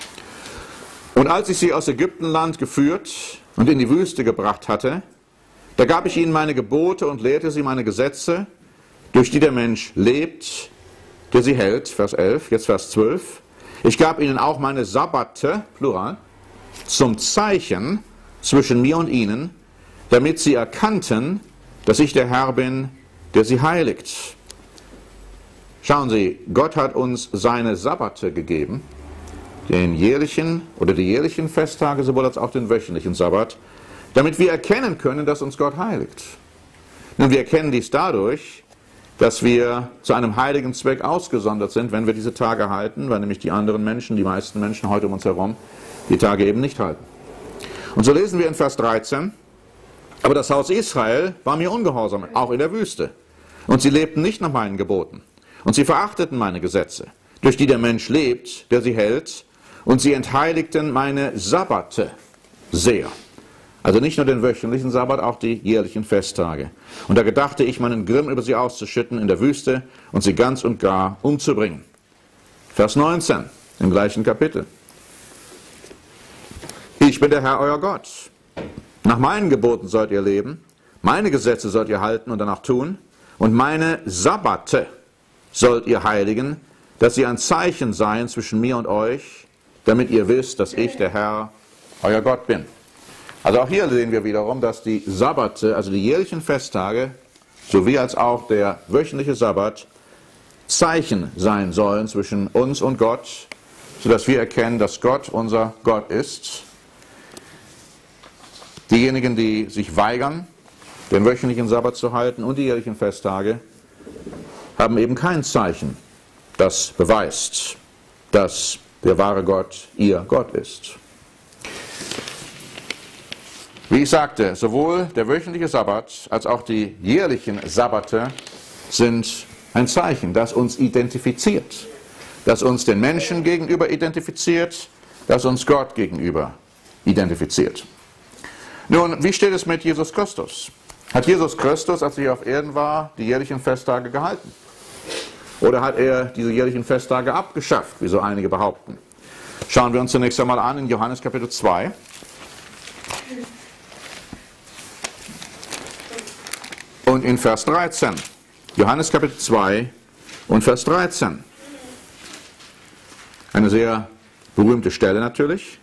Und als ich sie aus Ägyptenland geführt und in die Wüste gebracht hatte, Da gab ich ihnen meine Gebote und lehrte sie meine Gesetze, durch die der Mensch lebt, der sie hält. Vers elf, jetzt Vers zwölf. Ich gab ihnen auch meine Sabbate, Plural, zum Zeichen zwischen mir und ihnen, damit sie erkannten, dass ich der Herr bin, der sie heiligt. Schauen Sie, Gott hat uns seine Sabbate gegeben, den jährlichen oder die jährlichen Festtage, sowohl als auch den wöchentlichen Sabbat, damit wir erkennen können, dass uns Gott heiligt. Nun, wir erkennen dies dadurch, dass wir zu einem heiligen Zweck ausgesondert sind, wenn wir diese Tage halten, weil nämlich die anderen Menschen, die meisten Menschen heute um uns herum, die Tage eben nicht halten. Und so lesen wir in Vers dreizehn, aber das Haus Israel war mir ungehorsam, auch in der Wüste. Und sie lebten nicht nach meinen Geboten. Und sie verachteten meine Gesetze, durch die der Mensch lebt, der sie hält. Und sie entheiligten meine Sabbate sehr. Also nicht nur den wöchentlichen Sabbat, auch die jährlichen Festtage. Und da gedachte ich, meinen Grimm über sie auszuschütten in der Wüste und sie ganz und gar umzubringen. Vers neunzehn, im gleichen Kapitel. Ich bin der Herr, euer Gott. Nach meinen Geboten sollt ihr leben, meine Gesetze sollt ihr halten und danach tun, und meine Sabbate sollt ihr heiligen, dass sie ein Zeichen seien zwischen mir und euch, damit ihr wisst, dass ich der Herr, euer Gott bin. Also auch hier sehen wir wiederum, dass die Sabbate, also die jährlichen Festtage, sowie als auch der wöchentliche Sabbat, Zeichen sein sollen zwischen uns und Gott, sodass wir erkennen, dass Gott unser Gott ist. Diejenigen, die sich weigern, den wöchentlichen Sabbat zu halten und die jährlichen Festtage, haben eben kein Zeichen, das beweist, dass der wahre Gott ihr Gott ist. Wie ich sagte, sowohl der wöchentliche Sabbat als auch die jährlichen Sabbate sind ein Zeichen, das uns identifiziert, das uns den Menschen gegenüber identifiziert, das uns Gott gegenüber identifiziert. Nun, wie steht es mit Jesus Christus? Hat Jesus Christus, als er hier auf Erden war, die jährlichen Festtage gehalten? Oder hat er diese jährlichen Festtage abgeschafft, wie so einige behaupten? Schauen wir uns zunächst einmal an in Johannes Kapitel zwei. Und in Vers dreizehn. Johannes Kapitel zwei und Vers dreizehn. Eine sehr berühmte Stelle natürlich.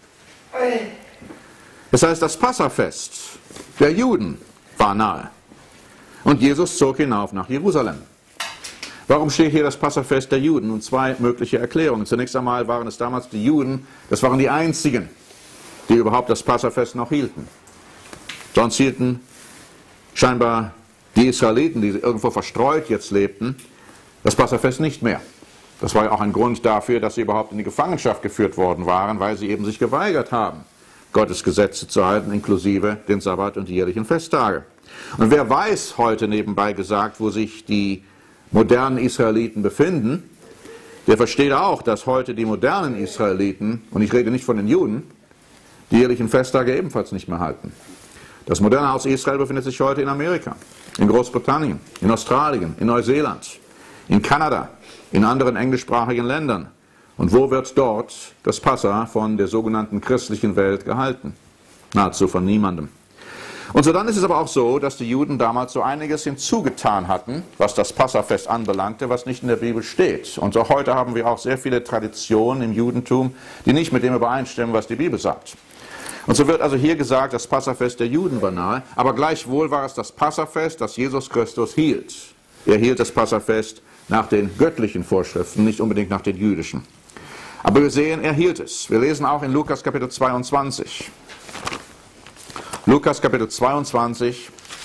Es heißt, das Passafest der Juden war nahe. Und Jesus zog hinauf nach Jerusalem. Warum steht hier das Passafest der Juden? Und zwei mögliche Erklärungen. Zunächst einmal waren es damals die Juden, das waren die einzigen, die überhaupt das Passafest noch hielten. Sonst hielten scheinbar die Israeliten, die irgendwo verstreut jetzt lebten, das Passafest nicht mehr. Das war ja auch ein Grund dafür, dass sie überhaupt in die Gefangenschaft geführt worden waren, weil sie eben sich geweigert haben, Gottes Gesetze zu halten, inklusive den Sabbat und die jährlichen Festtage. Und wer weiß heute nebenbei gesagt, wo sich die modernen Israeliten befinden, der versteht auch, dass heute die modernen Israeliten, und ich rede nicht von den Juden, die jährlichen Festtage ebenfalls nicht mehr halten. Das moderne Haus Israel befindet sich heute in Amerika, in Großbritannien, in Australien, in Neuseeland, in Kanada, in anderen englischsprachigen Ländern. Und wo wird dort das Passa von der sogenannten christlichen Welt gehalten? Nahezu von niemandem. Und so dann ist es aber auch so, dass die Juden damals so einiges hinzugetan hatten, was das Passafest anbelangte, was nicht in der Bibel steht. Und so heute haben wir auch sehr viele Traditionen im Judentum, die nicht mit dem übereinstimmen, was die Bibel sagt. Und so wird also hier gesagt, das Passafest der Juden war nahe, aber gleichwohl war es das Passafest, das Jesus Christus hielt. Er hielt das Passafest nach den göttlichen Vorschriften, nicht unbedingt nach den jüdischen. Aber wir sehen, er hielt es. Wir lesen auch in Lukas Kapitel zweiundzwanzig. Lukas Kapitel zweiundzwanzig,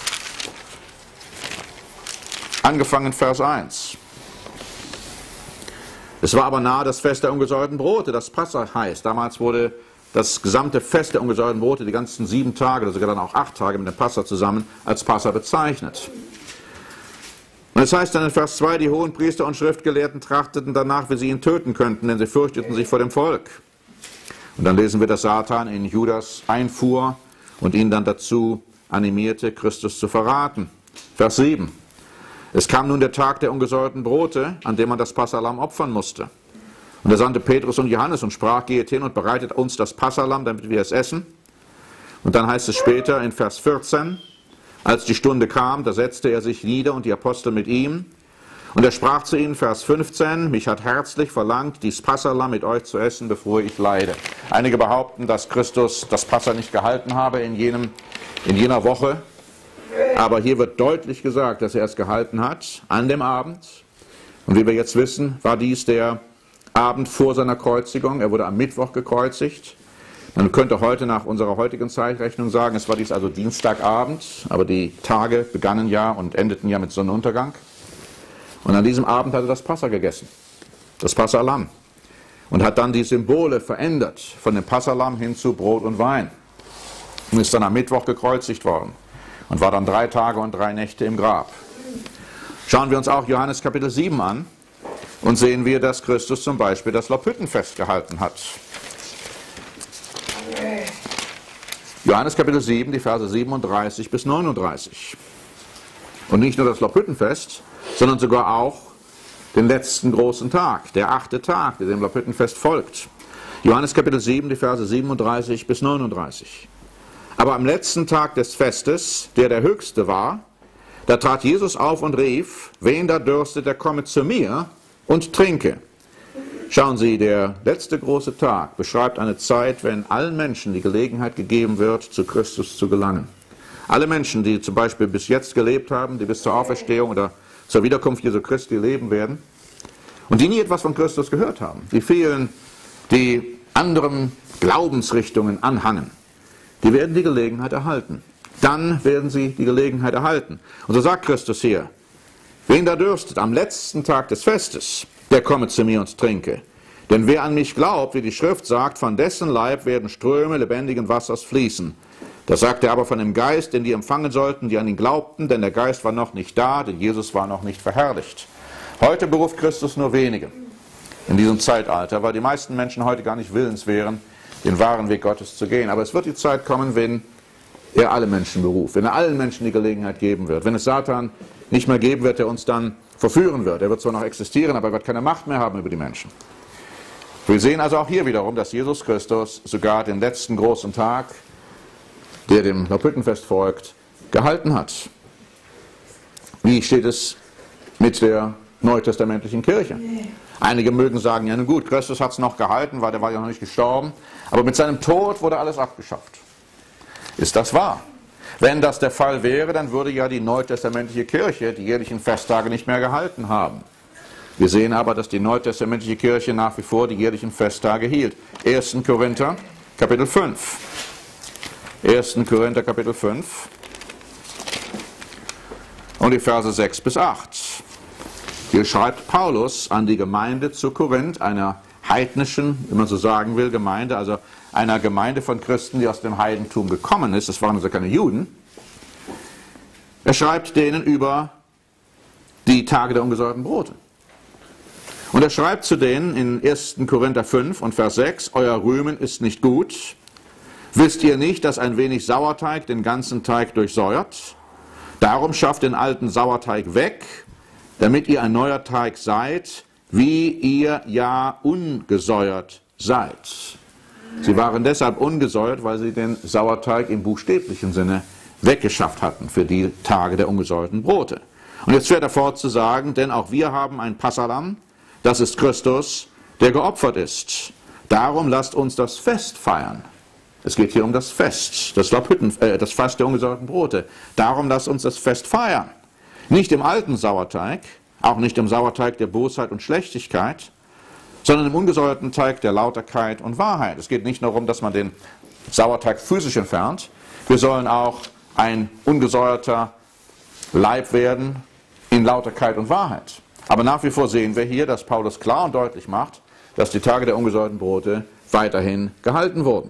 angefangen Vers eins. Es war aber nahe das Fest der ungesäuerten Brote, das Passa heißt. Damals wurde das gesamte Fest der ungesäuerten Brote, die ganzen sieben Tage, oder sogar dann auch acht Tage mit dem Passa zusammen, als Passa bezeichnet. Und es heißt dann in Vers zwei, die Hohenpriester und Schriftgelehrten trachteten danach, wie sie ihn töten könnten, denn sie fürchteten sich vor dem Volk. Und dann lesen wir, dass Satan in Judas einfuhr und ihn dann dazu animierte, Christus zu verraten. Vers sieben. Es kam nun der Tag der ungesäuerten Brote, an dem man das Passalamm opfern musste. Und er sandte Petrus und Johannes und sprach, geht hin und bereitet uns das Passalamm, damit wir es essen. Und dann heißt es später in Vers vierzehn, Als die Stunde kam, da setzte er sich nieder und die Apostel mit ihm. Und er sprach zu ihnen, Vers fünfzehn, mich hat herzlich verlangt, dies Passalamm mit euch zu essen, bevor ich leide. Einige behaupten, dass Christus das Passa nicht gehalten habe in, jenem, in jener Woche. Aber hier wird deutlich gesagt, dass er es gehalten hat an dem Abend. Und wie wir jetzt wissen, war dies der Abend vor seiner Kreuzigung. Er wurde am Mittwoch gekreuzigt. Man könnte heute nach unserer heutigen Zeitrechnung sagen, es war dies also Dienstagabend, aber die Tage begannen ja und endeten ja mit Sonnenuntergang. Und an diesem Abend hat er das Passa gegessen, das Passalamm, und hat dann die Symbole verändert, von dem Passalamm hin zu Brot und Wein. Und ist dann am Mittwoch gekreuzigt worden und war dann drei Tage und drei Nächte im Grab. Schauen wir uns auch Johannes Kapitel sieben an und sehen wir, dass Christus zum Beispiel das Laubhüttenfest gehalten hat. Johannes Kapitel sieben, die Verse siebenunddreißig bis neununddreißig. Und nicht nur das Laubhüttenfest, sondern sogar auch den letzten großen Tag, der achte Tag, der dem Laubhüttenfest folgt. Johannes Kapitel sieben, die Verse siebenunddreißig bis neununddreißig. Aber am letzten Tag des Festes, der der höchste war, da trat Jesus auf und rief, wen da dürstet, der komme zu mir und trinke. Schauen Sie, der letzte große Tag beschreibt eine Zeit, wenn allen Menschen die Gelegenheit gegeben wird, zu Christus zu gelangen. Alle Menschen, die zum Beispiel bis jetzt gelebt haben, die bis zur Auferstehung oder zur Wiederkunft Jesu Christi leben werden und die nie etwas von Christus gehört haben, die vielen, die anderen Glaubensrichtungen anhangen, die werden die Gelegenheit erhalten. Dann werden sie die Gelegenheit erhalten. Und so sagt Christus hier, wen da dürstet am letzten Tag des Festes, der komme zu mir und trinke. Denn wer an mich glaubt, wie die Schrift sagt, von dessen Leib werden Ströme lebendigen Wassers fließen. Das sagt er aber von dem Geist, den die empfangen sollten, die an ihn glaubten, denn der Geist war noch nicht da, denn Jesus war noch nicht verherrlicht. Heute beruft Christus nur wenige in diesem Zeitalter, weil die meisten Menschen heute gar nicht willens wären, den wahren Weg Gottes zu gehen. Aber es wird die Zeit kommen, wenn er alle Menschen beruft, wenn er allen Menschen die Gelegenheit geben wird, wenn es Satan nicht mehr geben wird, der uns dann verführen wird. Er wird zwar noch existieren, aber er wird keine Macht mehr haben über die Menschen. Wir sehen also auch hier wiederum, dass Jesus Christus sogar den letzten großen Tag, der dem Laubhüttenfest folgt, gehalten hat. Wie steht es mit der neutestamentlichen Kirche? Einige mögen sagen, ja nun gut, Christus hat es noch gehalten, weil der war ja noch nicht gestorben, aber mit seinem Tod wurde alles abgeschafft. Ist das wahr? Wenn das der Fall wäre, dann würde ja die neutestamentliche Kirche die jährlichen Festtage nicht mehr gehalten haben. Wir sehen aber, dass die neutestamentliche Kirche nach wie vor die jährlichen Festtage hielt. erster Korinther, Kapitel fünf. erster Korinther, Kapitel fünf. Und die Verse sechs bis acht. Hier schreibt Paulus an die Gemeinde zu Korinth, einer heidnischen, wenn man so sagen will, Gemeinde, also einer Gemeinde von Christen, die aus dem Heidentum gekommen ist, das waren also keine Juden. Er schreibt denen über die Tage der ungesäuerten Brote. Und er schreibt zu denen in erster Korinther fünf und Vers sechs, euer Rühmen ist nicht gut. Wisst ihr nicht, dass ein wenig Sauerteig den ganzen Teig durchsäuert? Darum schafft den alten Sauerteig weg, damit ihr ein neuer Teig seid, wie ihr ja ungesäuert seid. Sie waren deshalb ungesäuert, weil sie den Sauerteig im buchstäblichen Sinne weggeschafft hatten für die Tage der ungesäuerten Brote. Und jetzt fährt er fort zu sagen, denn auch wir haben ein Passalamm, das ist Christus, der geopfert ist. Darum lasst uns das Fest feiern. Es geht hier um das Fest, das Laubhütten, äh, das Fest der ungesäuerten Brote. Darum lasst uns das Fest feiern. Nicht im alten Sauerteig, auch nicht im Sauerteig der Bosheit und Schlechtigkeit, sondern im ungesäuerten Teig der Lauterkeit und Wahrheit. Es geht nicht nur darum, dass man den Sauerteig physisch entfernt. Wir sollen auch ein ungesäuerter Leib werden in Lauterkeit und Wahrheit. Aber nach wie vor sehen wir hier, dass Paulus klar und deutlich macht, dass die Tage der ungesäuerten Brote weiterhin gehalten wurden.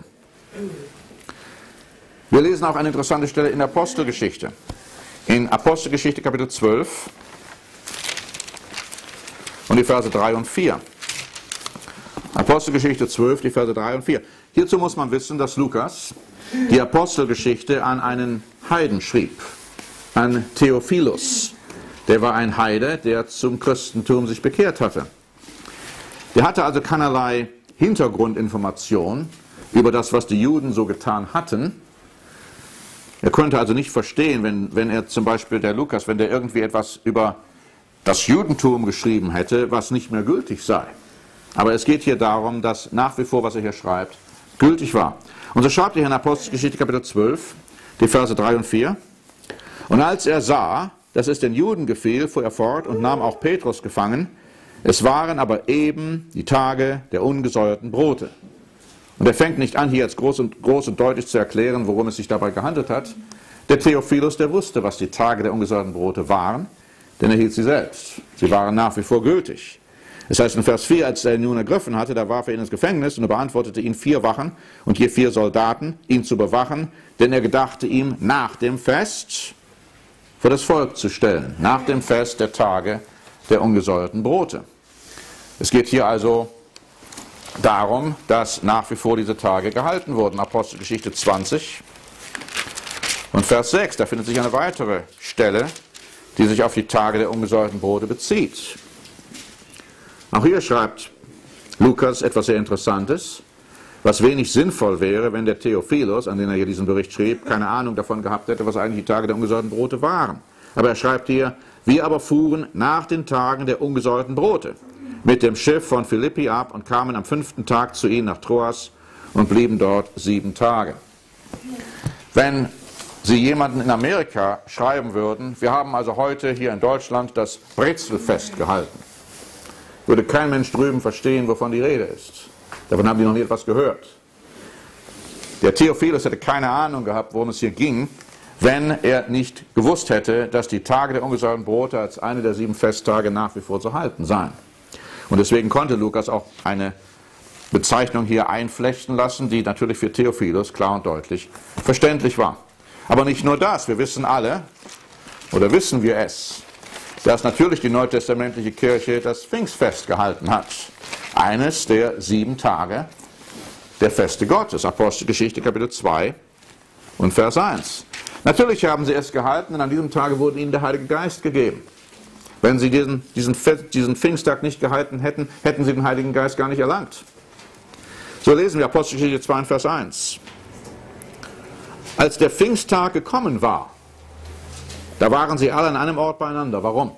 Wir lesen auch eine interessante Stelle in der Apostelgeschichte. In Apostelgeschichte Kapitel zwölf und die Verse drei und vier. Apostelgeschichte zwölf, die Verse drei und vier. Hierzu muss man wissen, dass Lukas die Apostelgeschichte an einen Heiden schrieb, an Theophilus. Der war ein Heide, der zum Christentum sich bekehrt hatte. Der hatte also keinerlei Hintergrundinformation über das, was die Juden so getan hatten. Er konnte also nicht verstehen, wenn, wenn er zum Beispiel, der Lukas, wenn der irgendwie etwas über das Judentum geschrieben hätte, was nicht mehr gültig sei. Aber es geht hier darum, dass nach wie vor, was er hier schreibt, gültig war. Und so schreibt er hier in Apostelgeschichte Kapitel zwölf, die Verse drei und vier. Und als er sah, dass es den Juden gefiel, fuhr er fort und nahm auch Petrus gefangen. Es waren aber eben die Tage der ungesäuerten Brote. Und er fängt nicht an, hier jetzt groß und, groß und deutlich zu erklären, worum es sich dabei gehandelt hat. Der Theophilus, der wusste, was die Tage der ungesäuerten Brote waren, denn er hielt sie selbst. Sie waren nach wie vor gültig. Es heißt in Vers vier, als er ihn nun ergriffen hatte, da warf er ihn ins Gefängnis und er beantwortete ihn vier Wachen und je vier Soldaten, ihn zu bewachen, denn er gedachte ihm nach dem Fest vor das Volk zu stellen, nach dem Fest der Tage der ungesäuerten Brote. Es geht hier also darum, dass nach wie vor diese Tage gehalten wurden. Apostelgeschichte zwanzig und Vers sechs, da findet sich eine weitere Stelle, die sich auf die Tage der ungesäuerten Brote bezieht. Auch hier schreibt Lukas etwas sehr Interessantes, was wenig sinnvoll wäre, wenn der Theophilus, an den er hier diesen Bericht schrieb, keine Ahnung davon gehabt hätte, was eigentlich die Tage der ungesäuerten Brote waren. Aber er schreibt hier, wir aber fuhren nach den Tagen der ungesäuerten Brote mit dem Schiff von Philippi ab und kamen am fünften Tag zu ihnen nach Troas und blieben dort sieben Tage. Wenn Sie jemanden in Amerika schreiben würden, wir haben also heute hier in Deutschland das Brezelfest gehalten, würde kein Mensch drüben verstehen, wovon die Rede ist. Davon haben die noch nie etwas gehört. Der Theophilus hätte keine Ahnung gehabt, worum es hier ging, wenn er nicht gewusst hätte, dass die Tage der ungesäuerten Brote als eine der sieben Festtage nach wie vor zu halten seien. Und deswegen konnte Lukas auch eine Bezeichnung hier einflechten lassen, die natürlich für Theophilus klar und deutlich verständlich war. Aber nicht nur das, wir wissen alle, oder wissen wir es, dass natürlich die neutestamentliche Kirche das Pfingstfest gehalten hat. Eines der sieben Tage der Feste Gottes. Apostelgeschichte Kapitel zwei und Vers eins. Natürlich haben sie es gehalten, denn an diesem Tage wurde ihnen der Heilige Geist gegeben. Wenn sie diesen, diesen, diesen Pfingsttag nicht gehalten hätten, hätten sie den Heiligen Geist gar nicht erlangt. So lesen wir Apostelgeschichte zwei und Vers eins. Als der Pfingsttag gekommen war, da waren sie alle an einem Ort beieinander. Warum?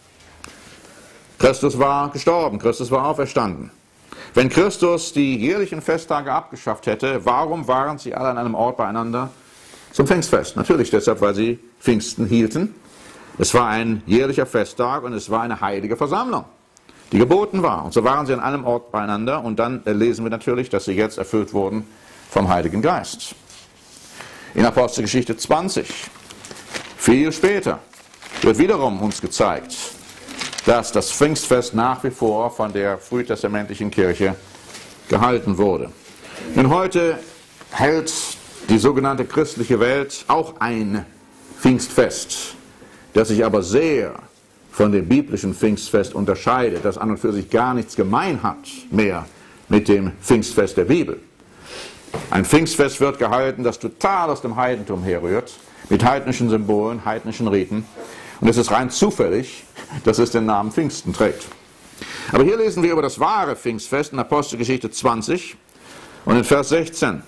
Christus war gestorben, Christus war auferstanden. Wenn Christus die jährlichen Festtage abgeschafft hätte, warum waren sie alle an einem Ort beieinander zum Pfingstfest? Natürlich deshalb, weil sie Pfingsten hielten. Es war ein jährlicher Festtag und es war eine heilige Versammlung, die geboten war. Und so waren sie an einem Ort beieinander und dann lesen wir natürlich, dass sie jetzt erfüllt wurden vom Heiligen Geist. In Apostelgeschichte zwanzig, viel später, wird wiederum uns gezeigt, dass das Pfingstfest nach wie vor von der frühtestamentlichen Kirche gehalten wurde. Denn heute hält die sogenannte christliche Welt auch ein Pfingstfest, das sich aber sehr von dem biblischen Pfingstfest unterscheidet, das an und für sich gar nichts gemein hat mehr mit dem Pfingstfest der Bibel. Ein Pfingstfest wird gehalten, das total aus dem Heidentum herrührt, mit heidnischen Symbolen, heidnischen Riten. Und es ist rein zufällig, dass es den Namen Pfingsten trägt. Aber hier lesen wir über das wahre Pfingstfest in Apostelgeschichte zwanzig und in Vers sechzehn.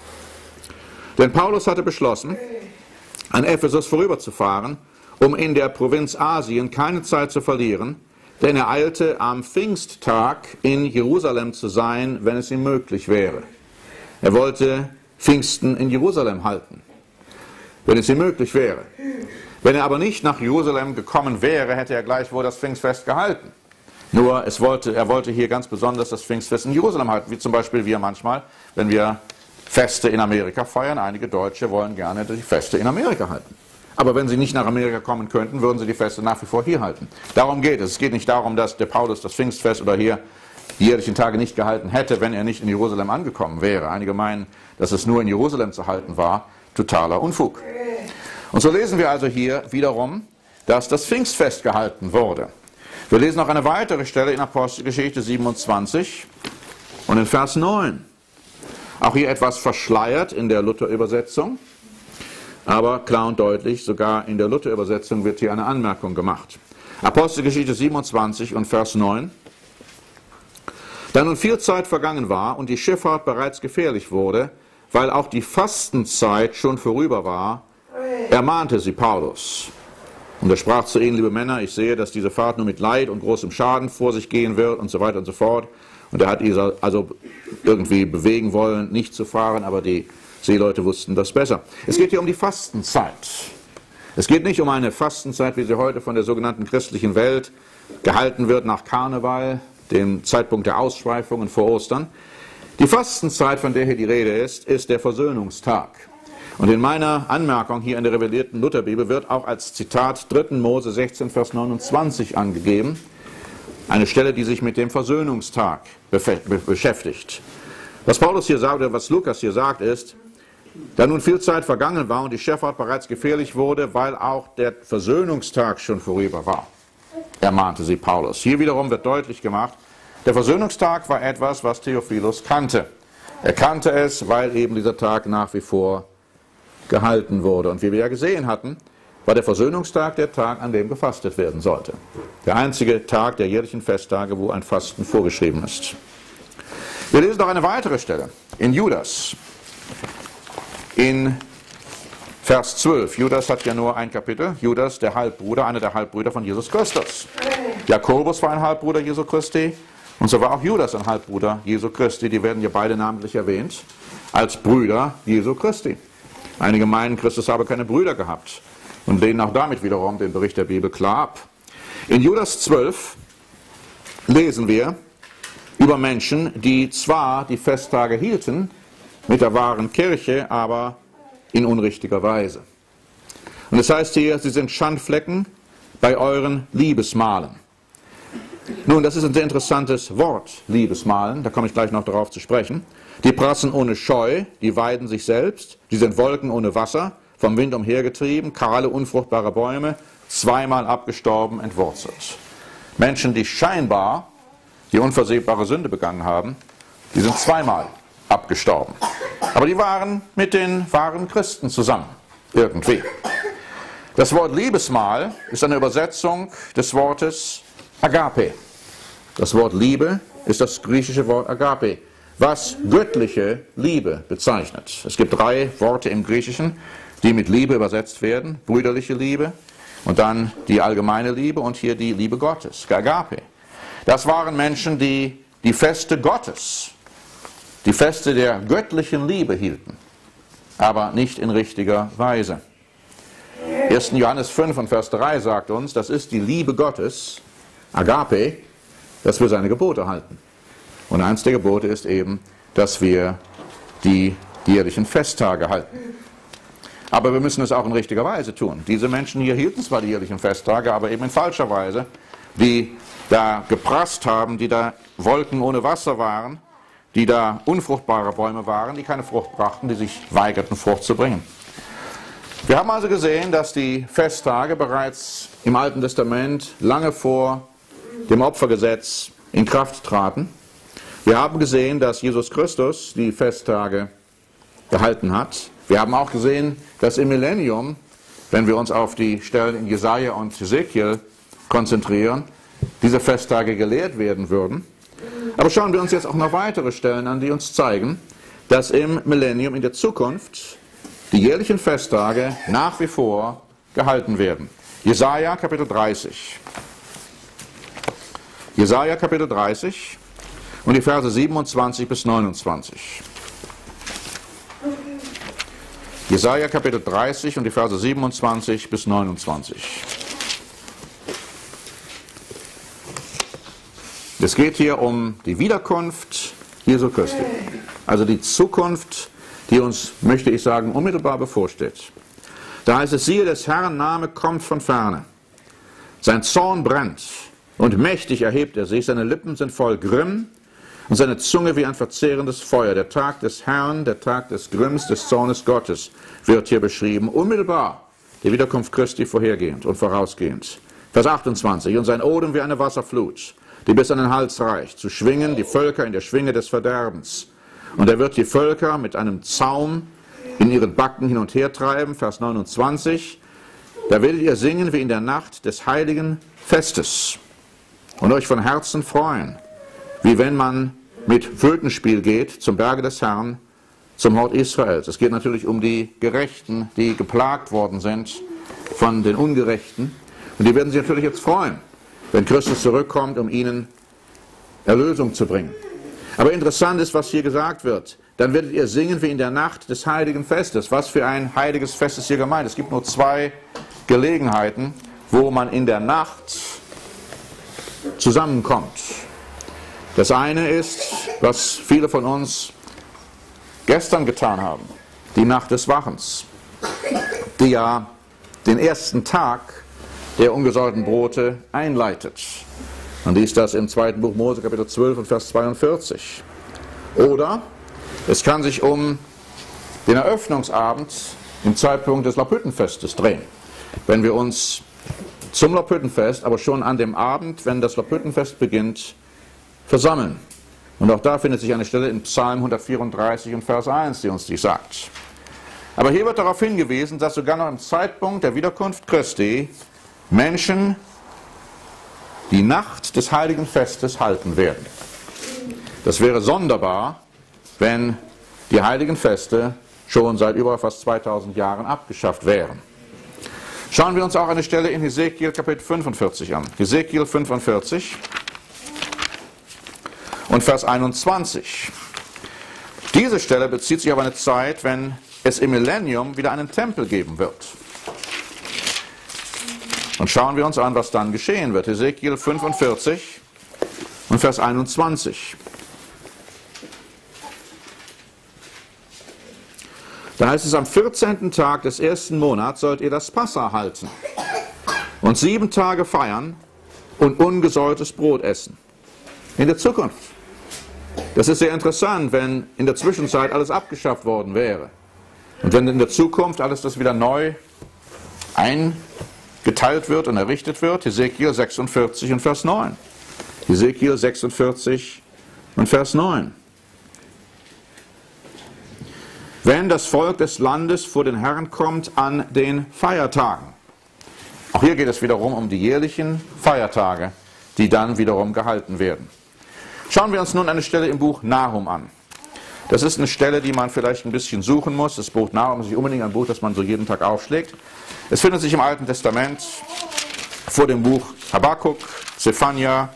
Denn Paulus hatte beschlossen, an Ephesus vorüberzufahren, um in der Provinz Asien keine Zeit zu verlieren, denn er eilte am Pfingsttag in Jerusalem zu sein, wenn es ihm möglich wäre. Er wollte Pfingsten in Jerusalem halten, wenn es ihm möglich wäre. Wenn er aber nicht nach Jerusalem gekommen wäre, hätte er gleichwohl das Pfingstfest gehalten. Nur es wollte, er wollte hier ganz besonders das Pfingstfest in Jerusalem halten, wie zum Beispiel wir manchmal, wenn wir Feste in Amerika feiern. Einige Deutsche wollen gerne die Feste in Amerika halten. Aber wenn sie nicht nach Amerika kommen könnten, würden sie die Feste nach wie vor hier halten. Darum geht es. Es geht nicht darum, dass der Paulus das Pfingstfest oder hier die jährlichen Tage nicht gehalten hätte, wenn er nicht in Jerusalem angekommen wäre. Einige meinen, dass es nur in Jerusalem zu halten war. Totaler Unfug. Und so lesen wir also hier wiederum, dass das Pfingstfest gehalten wurde. Wir lesen noch eine weitere Stelle in Apostelgeschichte siebenundzwanzig und in Vers neun. Auch hier etwas verschleiert in der Luther-Übersetzung, aber klar und deutlich, sogar in der Luther-Übersetzung wird hier eine Anmerkung gemacht. Apostelgeschichte siebenundzwanzig und Vers neun. Da nun viel Zeit vergangen war und die Schifffahrt bereits gefährlich wurde, weil auch die Fastenzeit schon vorüber war, ermahnte sie Paulus. Und er sprach zu ihnen, liebe Männer, ich sehe, dass diese Fahrt nur mit Leid und großem Schaden vor sich gehen wird und so weiter und so fort. Und er hat ihn also irgendwie bewegen wollen, nicht zu fahren, aber die Seeleute wussten das besser. Es geht hier um die Fastenzeit. Es geht nicht um eine Fastenzeit, wie sie heute von der sogenannten christlichen Welt gehalten wird nach Karneval, dem Zeitpunkt der Ausschweifungen vor Ostern. Die Fastenzeit, von der hier die Rede ist, ist der Versöhnungstag. Und in meiner Anmerkung hier in der revidierten Lutherbibel wird auch als Zitat dritter Mose sechzehn, Vers neunundzwanzig angegeben. Eine Stelle, die sich mit dem Versöhnungstag beschäftigt. Was Paulus hier sagt, oder was Lukas hier sagt, ist, da nun viel Zeit vergangen war und die Schifffahrt bereits gefährlich wurde, weil auch der Versöhnungstag schon vorüber war, ermahnte sie Paulus. Hier wiederum wird deutlich gemacht, der Versöhnungstag war etwas, was Theophilus kannte. Er kannte es, weil eben dieser Tag nach wie vor gehalten wurde. Und wie wir ja gesehen hatten, war der Versöhnungstag der Tag, an dem gefastet werden sollte. Der einzige Tag der jährlichen Festtage, wo ein Fasten vorgeschrieben ist. Wir lesen noch eine weitere Stelle in Judas, in Vers zwölf. Judas hat ja nur ein Kapitel. Judas, der Halbbruder, einer der Halbbrüder von Jesus Christus. Jakobus war ein Halbbruder Jesu Christi und so war auch Judas ein Halbbruder Jesu Christi. Die werden ja beide namentlich erwähnt als Brüder Jesu Christi. Einige meinen, Christus habe keine Brüder gehabt und lehnen auch damit wiederum den Bericht der Bibel klar ab. In Judas zwölf lesen wir über Menschen, die zwar die Festtage hielten, mit der wahren Kirche, aber in unrichtiger Weise. Und es heißt hier, sie sind Schandflecken bei euren Liebesmahlen. Nun, das ist ein sehr interessantes Wort, Liebesmahlen, da komme ich gleich noch darauf zu sprechen. Die prassen ohne Scheu, die weiden sich selbst, die sind Wolken ohne Wasser, vom Wind umhergetrieben, kahle, unfruchtbare Bäume, zweimal abgestorben, entwurzelt. Menschen, die scheinbar die unversehbare Sünde begangen haben, die sind zweimal abgestorben. Aber die waren mit den wahren Christen zusammen, irgendwie. Das Wort Liebesmahl ist eine Übersetzung des Wortes Agape. Das Wort Liebe ist das griechische Wort Agape, was göttliche Liebe bezeichnet. Es gibt drei Worte im Griechischen, die mit Liebe übersetzt werden. Brüderliche Liebe und dann die allgemeine Liebe und hier die Liebe Gottes, Agape. Das waren Menschen, die die Feste Gottes, die Feste der göttlichen Liebe hielten, aber nicht in richtiger Weise. erster Johannes fünf und Vers drei sagt uns, das ist die Liebe Gottes, Agape, dass wir seine Gebote halten. Und eins der Gebote ist eben, dass wir die jährlichen Festtage halten. Aber wir müssen es auch in richtiger Weise tun. Diese Menschen hier hielten zwar die jährlichen Festtage, aber eben in falscher Weise, die da geprasst haben, die da Wolken ohne Wasser waren, die da unfruchtbare Bäume waren, die keine Frucht brachten, die sich weigerten, Frucht zu bringen. Wir haben also gesehen, dass die Festtage bereits im Alten Testament lange vor dem Opfergesetz in Kraft traten. Wir haben gesehen, dass Jesus Christus die Festtage gehalten hat. Wir haben auch gesehen, dass im Millennium, wenn wir uns auf die Stellen in Jesaja und Hesekiel konzentrieren, diese Festtage gelehrt werden würden. Aber schauen wir uns jetzt auch noch weitere Stellen an, die uns zeigen, dass im Millennium, in der Zukunft, die jährlichen Festtage nach wie vor gehalten werden. Jesaja Kapitel dreißig. Jesaja Kapitel dreißig und die Verse siebenundzwanzig bis neunundzwanzig. Jesaja Kapitel dreißig und die Verse siebenundzwanzig bis neunundzwanzig. Es geht hier um die Wiederkunft Jesu Christi. Also die Zukunft, die uns, möchte ich sagen, unmittelbar bevorsteht. Da heißt es, siehe, des Herrn Name kommt von ferne. Sein Zorn brennt und mächtig erhebt er sich. Seine Lippen sind voll Grimm und seine Zunge wie ein verzehrendes Feuer. Der Tag des Herrn, der Tag des Grimms, des Zornes Gottes wird hier beschrieben. Unmittelbar die Wiederkunft Christi vorhergehend und vorausgehend. Vers achtundzwanzig. Und sein Odem wie eine Wasserflut, die bis an den Hals reicht, zu schwingen die Völker in der Schwinge des Verderbens. Und er wird die Völker mit einem Zaum in ihren Backen hin und her treiben. Vers neunundzwanzig. Da werdet ihr singen wie in der Nacht des heiligen Festes und euch von Herzen freuen, wie wenn man mit Flötenspiel geht zum Berge des Herrn, zum Hort Israels. Es geht natürlich um die Gerechten, die geplagt worden sind von den Ungerechten. Und die werden sich natürlich jetzt freuen, wenn Christus zurückkommt, um ihnen Erlösung zu bringen. Aber interessant ist, was hier gesagt wird. Dann werdet ihr singen wie in der Nacht des heiligen Festes. Was für ein heiliges Fest ist hier gemeint? Es gibt nur zwei Gelegenheiten, wo man in der Nacht zusammenkommt. Das eine ist, was viele von uns gestern getan haben, die Nacht des Wachens, die ja den ersten Tag der ungesäuerten Brote einleitet. Man liest das im zweiten Buch Mose, Kapitel zwölf und Vers zweiundvierzig. Oder es kann sich um den Eröffnungsabend im Zeitpunkt des Laubhüttenfestes drehen. Wenn wir uns zum Laubhüttenfest, aber schon an dem Abend, wenn das Laubhüttenfest beginnt, versammeln. Und auch da findet sich eine Stelle in Psalm hundertvierunddreißig und Vers eins, die uns dies sagt. Aber hier wird darauf hingewiesen, dass sogar noch im Zeitpunkt der Wiederkunft Christi Menschen die Nacht des heiligen Festes halten werden. Das wäre sonderbar, wenn die heiligen Feste schon seit über fast zweitausend Jahren abgeschafft wären. Schauen wir uns auch eine Stelle in Hesekiel Kapitel fünfundvierzig an. Hesekiel fünfundvierzig und Vers einundzwanzig. Diese Stelle bezieht sich auf eine Zeit, wenn es im Millennium wieder einen Tempel geben wird. Und schauen wir uns an, was dann geschehen wird. Hesekiel fünfundvierzig und Vers einundzwanzig. Da heißt es, am vierzehnten Tag des ersten Monats sollt ihr das Passa halten und sieben Tage feiern und ungesäuertes Brot essen. In der Zukunft. Das ist sehr interessant, wenn in der Zwischenzeit alles abgeschafft worden wäre. Und wenn in der Zukunft alles das wieder neu eingeteilt wird und errichtet wird. Hesekiel sechsundvierzig und Vers neun. Hesekiel sechsundvierzig und Vers neun. Wenn das Volk des Landes vor den Herrn kommt an den Feiertagen. Auch hier geht es wiederum um die jährlichen Feiertage, die dann wiederum gehalten werden. Schauen wir uns nun eine Stelle im Buch Nahum an. Das ist eine Stelle, die man vielleicht ein bisschen suchen muss. Das Buch Nahum ist nicht unbedingt ein Buch, das man so jeden Tag aufschlägt. Es findet sich im Alten Testament vor dem Buch Habakkuk, Zephania,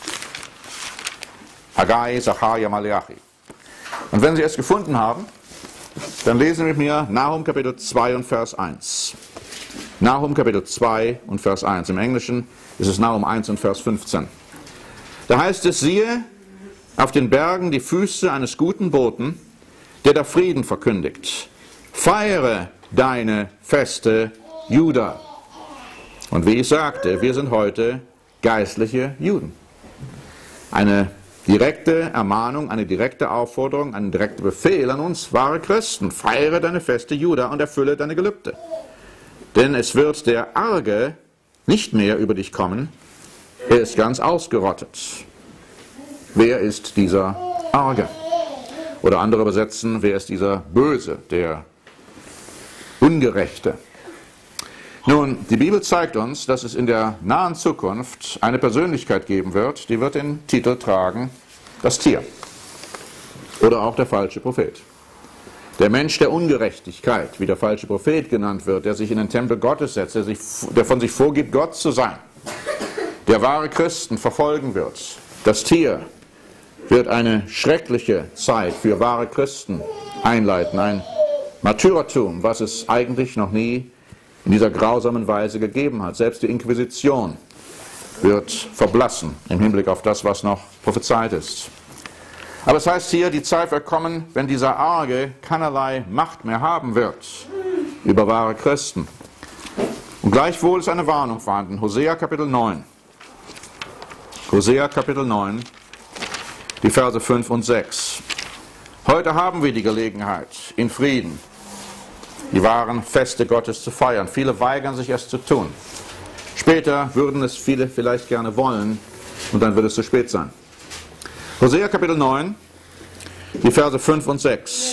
Haggai, Sacharja, Maleachi. Und wenn Sie es gefunden haben, dann lesen Sie mit mir Nahum Kapitel zwei und Vers eins. Nahum Kapitel zwei und Vers eins. Im Englischen ist es Nahum eins und Vers fünfzehn. Da heißt es, siehe, auf den Bergen die Füße eines guten Boten, der da Frieden verkündigt. Feiere deine Feste, Juda. Und wie ich sagte, wir sind heute geistliche Juden. Eine direkte Ermahnung, eine direkte Aufforderung, ein direkter Befehl an uns, wahre Christen. Feiere deine Feste, Juda, und erfülle deine Gelübde. Denn es wird der Arge nicht mehr über dich kommen, er ist ganz ausgerottet. Wer ist dieser Arge? Oder andere übersetzen, wer ist dieser Böse, der Ungerechte? Nun, die Bibel zeigt uns, dass es in der nahen Zukunft eine Persönlichkeit geben wird, die wird den Titel tragen, das Tier. Oder auch der falsche Prophet. Der Mensch der Ungerechtigkeit, wie der falsche Prophet genannt wird, der sich in den Tempel Gottes setzt, der, sich, der von sich vorgibt, Gott zu sein, der wahre Christen verfolgen wird. Das Tier wird eine schreckliche Zeit für wahre Christen einleiten, ein Martyrertum, was es eigentlich noch nie in dieser grausamen Weise gegeben hat. Selbst die Inquisition wird verblassen im Hinblick auf das, was noch prophezeit ist. Aber es heißt hier, die Zeit wird kommen, wenn dieser Arge keinerlei Macht mehr haben wird über wahre Christen. Und gleichwohl ist eine Warnung vorhanden. Hosea Kapitel neun. Hosea Kapitel neun, die Verse fünf und sechs. Heute haben wir die Gelegenheit, in Frieden die wahren Feste Gottes zu feiern. Viele weigern sich, es zu tun. Später würden es viele vielleicht gerne wollen und dann wird es zu spät sein. Hosea Kapitel neun, die Verse fünf und sechs.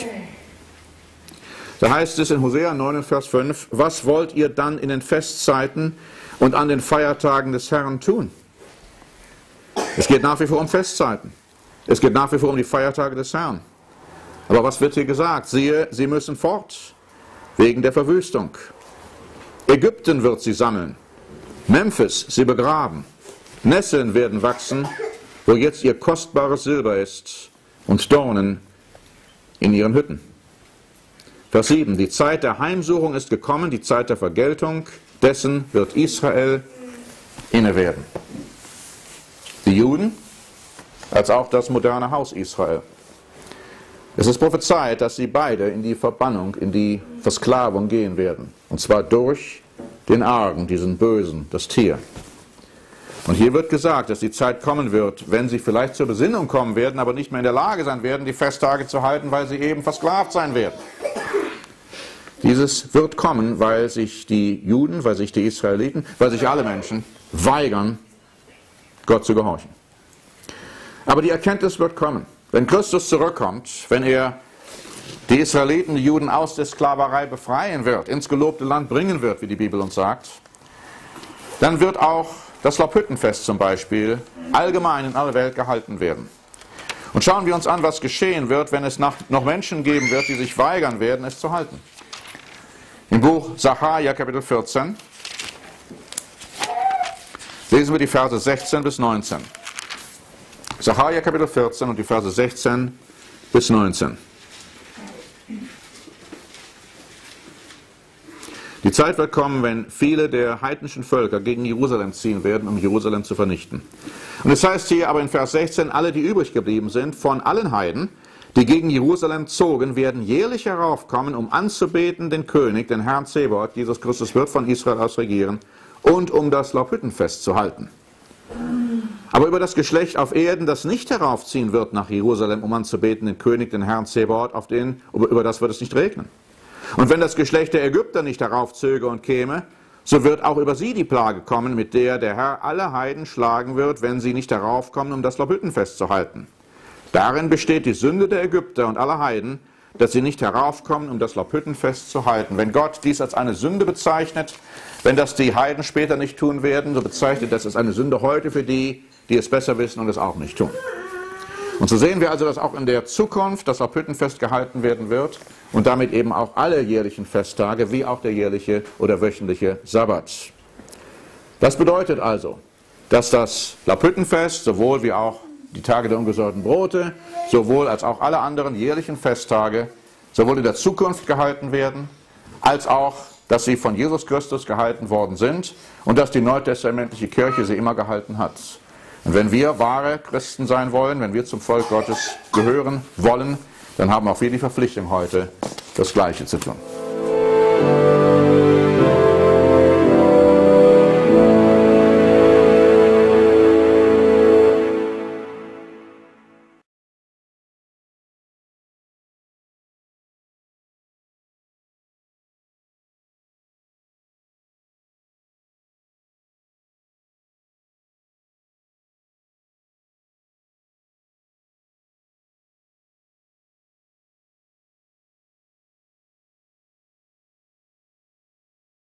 Da heißt es in Hosea neun, Vers fünf, was wollt ihr dann in den Festzeiten und an den Feiertagen des Herrn tun? Es geht nach wie vor um Festzeiten. Es geht nach wie vor um die Feiertage des Herrn. Aber was wird hier gesagt? Siehe, sie müssen fort, wegen der Verwüstung. Ägypten wird sie sammeln, Memphis sie begraben, Nesseln werden wachsen, wo jetzt ihr kostbares Silber ist, und Dornen in ihren Hütten. Vers sieben, die Zeit der Heimsuchung ist gekommen, die Zeit der Vergeltung, dessen wird Israel inne werden. Die Juden, als auch das moderne Haus Israel. Es ist prophezeit, dass sie beide in die Verbannung, in die Versklavung gehen werden. Und zwar durch den Argen, diesen Bösen, das Tier. Und hier wird gesagt, dass die Zeit kommen wird, wenn sie vielleicht zur Besinnung kommen werden, aber nicht mehr in der Lage sein werden, die Festtage zu halten, weil sie eben versklavt sein werden. Dieses wird kommen, weil sich die Juden, weil sich die Israeliten, weil sich alle Menschen weigern, Gott zu gehorchen. Aber die Erkenntnis wird kommen. Wenn Christus zurückkommt, wenn er die Israeliten, die Juden aus der Sklaverei befreien wird, ins gelobte Land bringen wird, wie die Bibel uns sagt, dann wird auch das Laubhüttenfest zum Beispiel allgemein in aller Welt gehalten werden. Und schauen wir uns an, was geschehen wird, wenn es noch Menschen geben wird, die sich weigern werden, es zu halten. Im Buch Sacharja, Kapitel vierzehn, lesen wir die Verse sechzehn bis neunzehn. Sacharja, Kapitel vierzehn und die Verse sechzehn bis neunzehn. Die Zeit wird kommen, wenn viele der heidnischen Völker gegen Jerusalem ziehen werden, um Jerusalem zu vernichten. Und es heißt hier aber in Vers sechzehn, alle, die übrig geblieben sind, von allen Heiden, die gegen Jerusalem zogen, werden jährlich heraufkommen, um anzubeten den König, den Herrn Zebaoth, Jesus Christus wird von Israel aus regieren, und um das Laubhüttenfest zu halten. Aber über das Geschlecht auf Erden, das nicht heraufziehen wird nach Jerusalem, um anzubeten den König, den Herrn Zebaoth, auf den, über das wird es nicht regnen. Und wenn das Geschlecht der Ägypter nicht heraufzöge und käme, so wird auch über sie die Plage kommen, mit der der Herr alle Heiden schlagen wird, wenn sie nicht heraufkommen, um das Laubhüttenfest zu halten. Darin besteht die Sünde der Ägypter und aller Heiden, dass sie nicht heraufkommen, um das Laubhüttenfest zu halten. Wenn Gott dies als eine Sünde bezeichnet, wenn das die Heiden später nicht tun werden, so bezeichnet das als eine Sünde heute für die, die es besser wissen und es auch nicht tun. Und so sehen wir also, dass auch in der Zukunft das Laubhüttenfest gehalten werden wird und damit eben auch alle jährlichen Festtage, wie auch der jährliche oder wöchentliche Sabbat. Das bedeutet also, dass das Laubhüttenfest, sowohl wie auch die Tage der ungesäuerten Brote, sowohl als auch alle anderen jährlichen Festtage, sowohl in der Zukunft gehalten werden, als auch, dass sie von Jesus Christus gehalten worden sind und dass die neutestamentliche Kirche sie immer gehalten hat. Und wenn wir wahre Christen sein wollen, wenn wir zum Volk Gottes gehören wollen, dann haben auch wir die Verpflichtung heute, das Gleiche zu tun.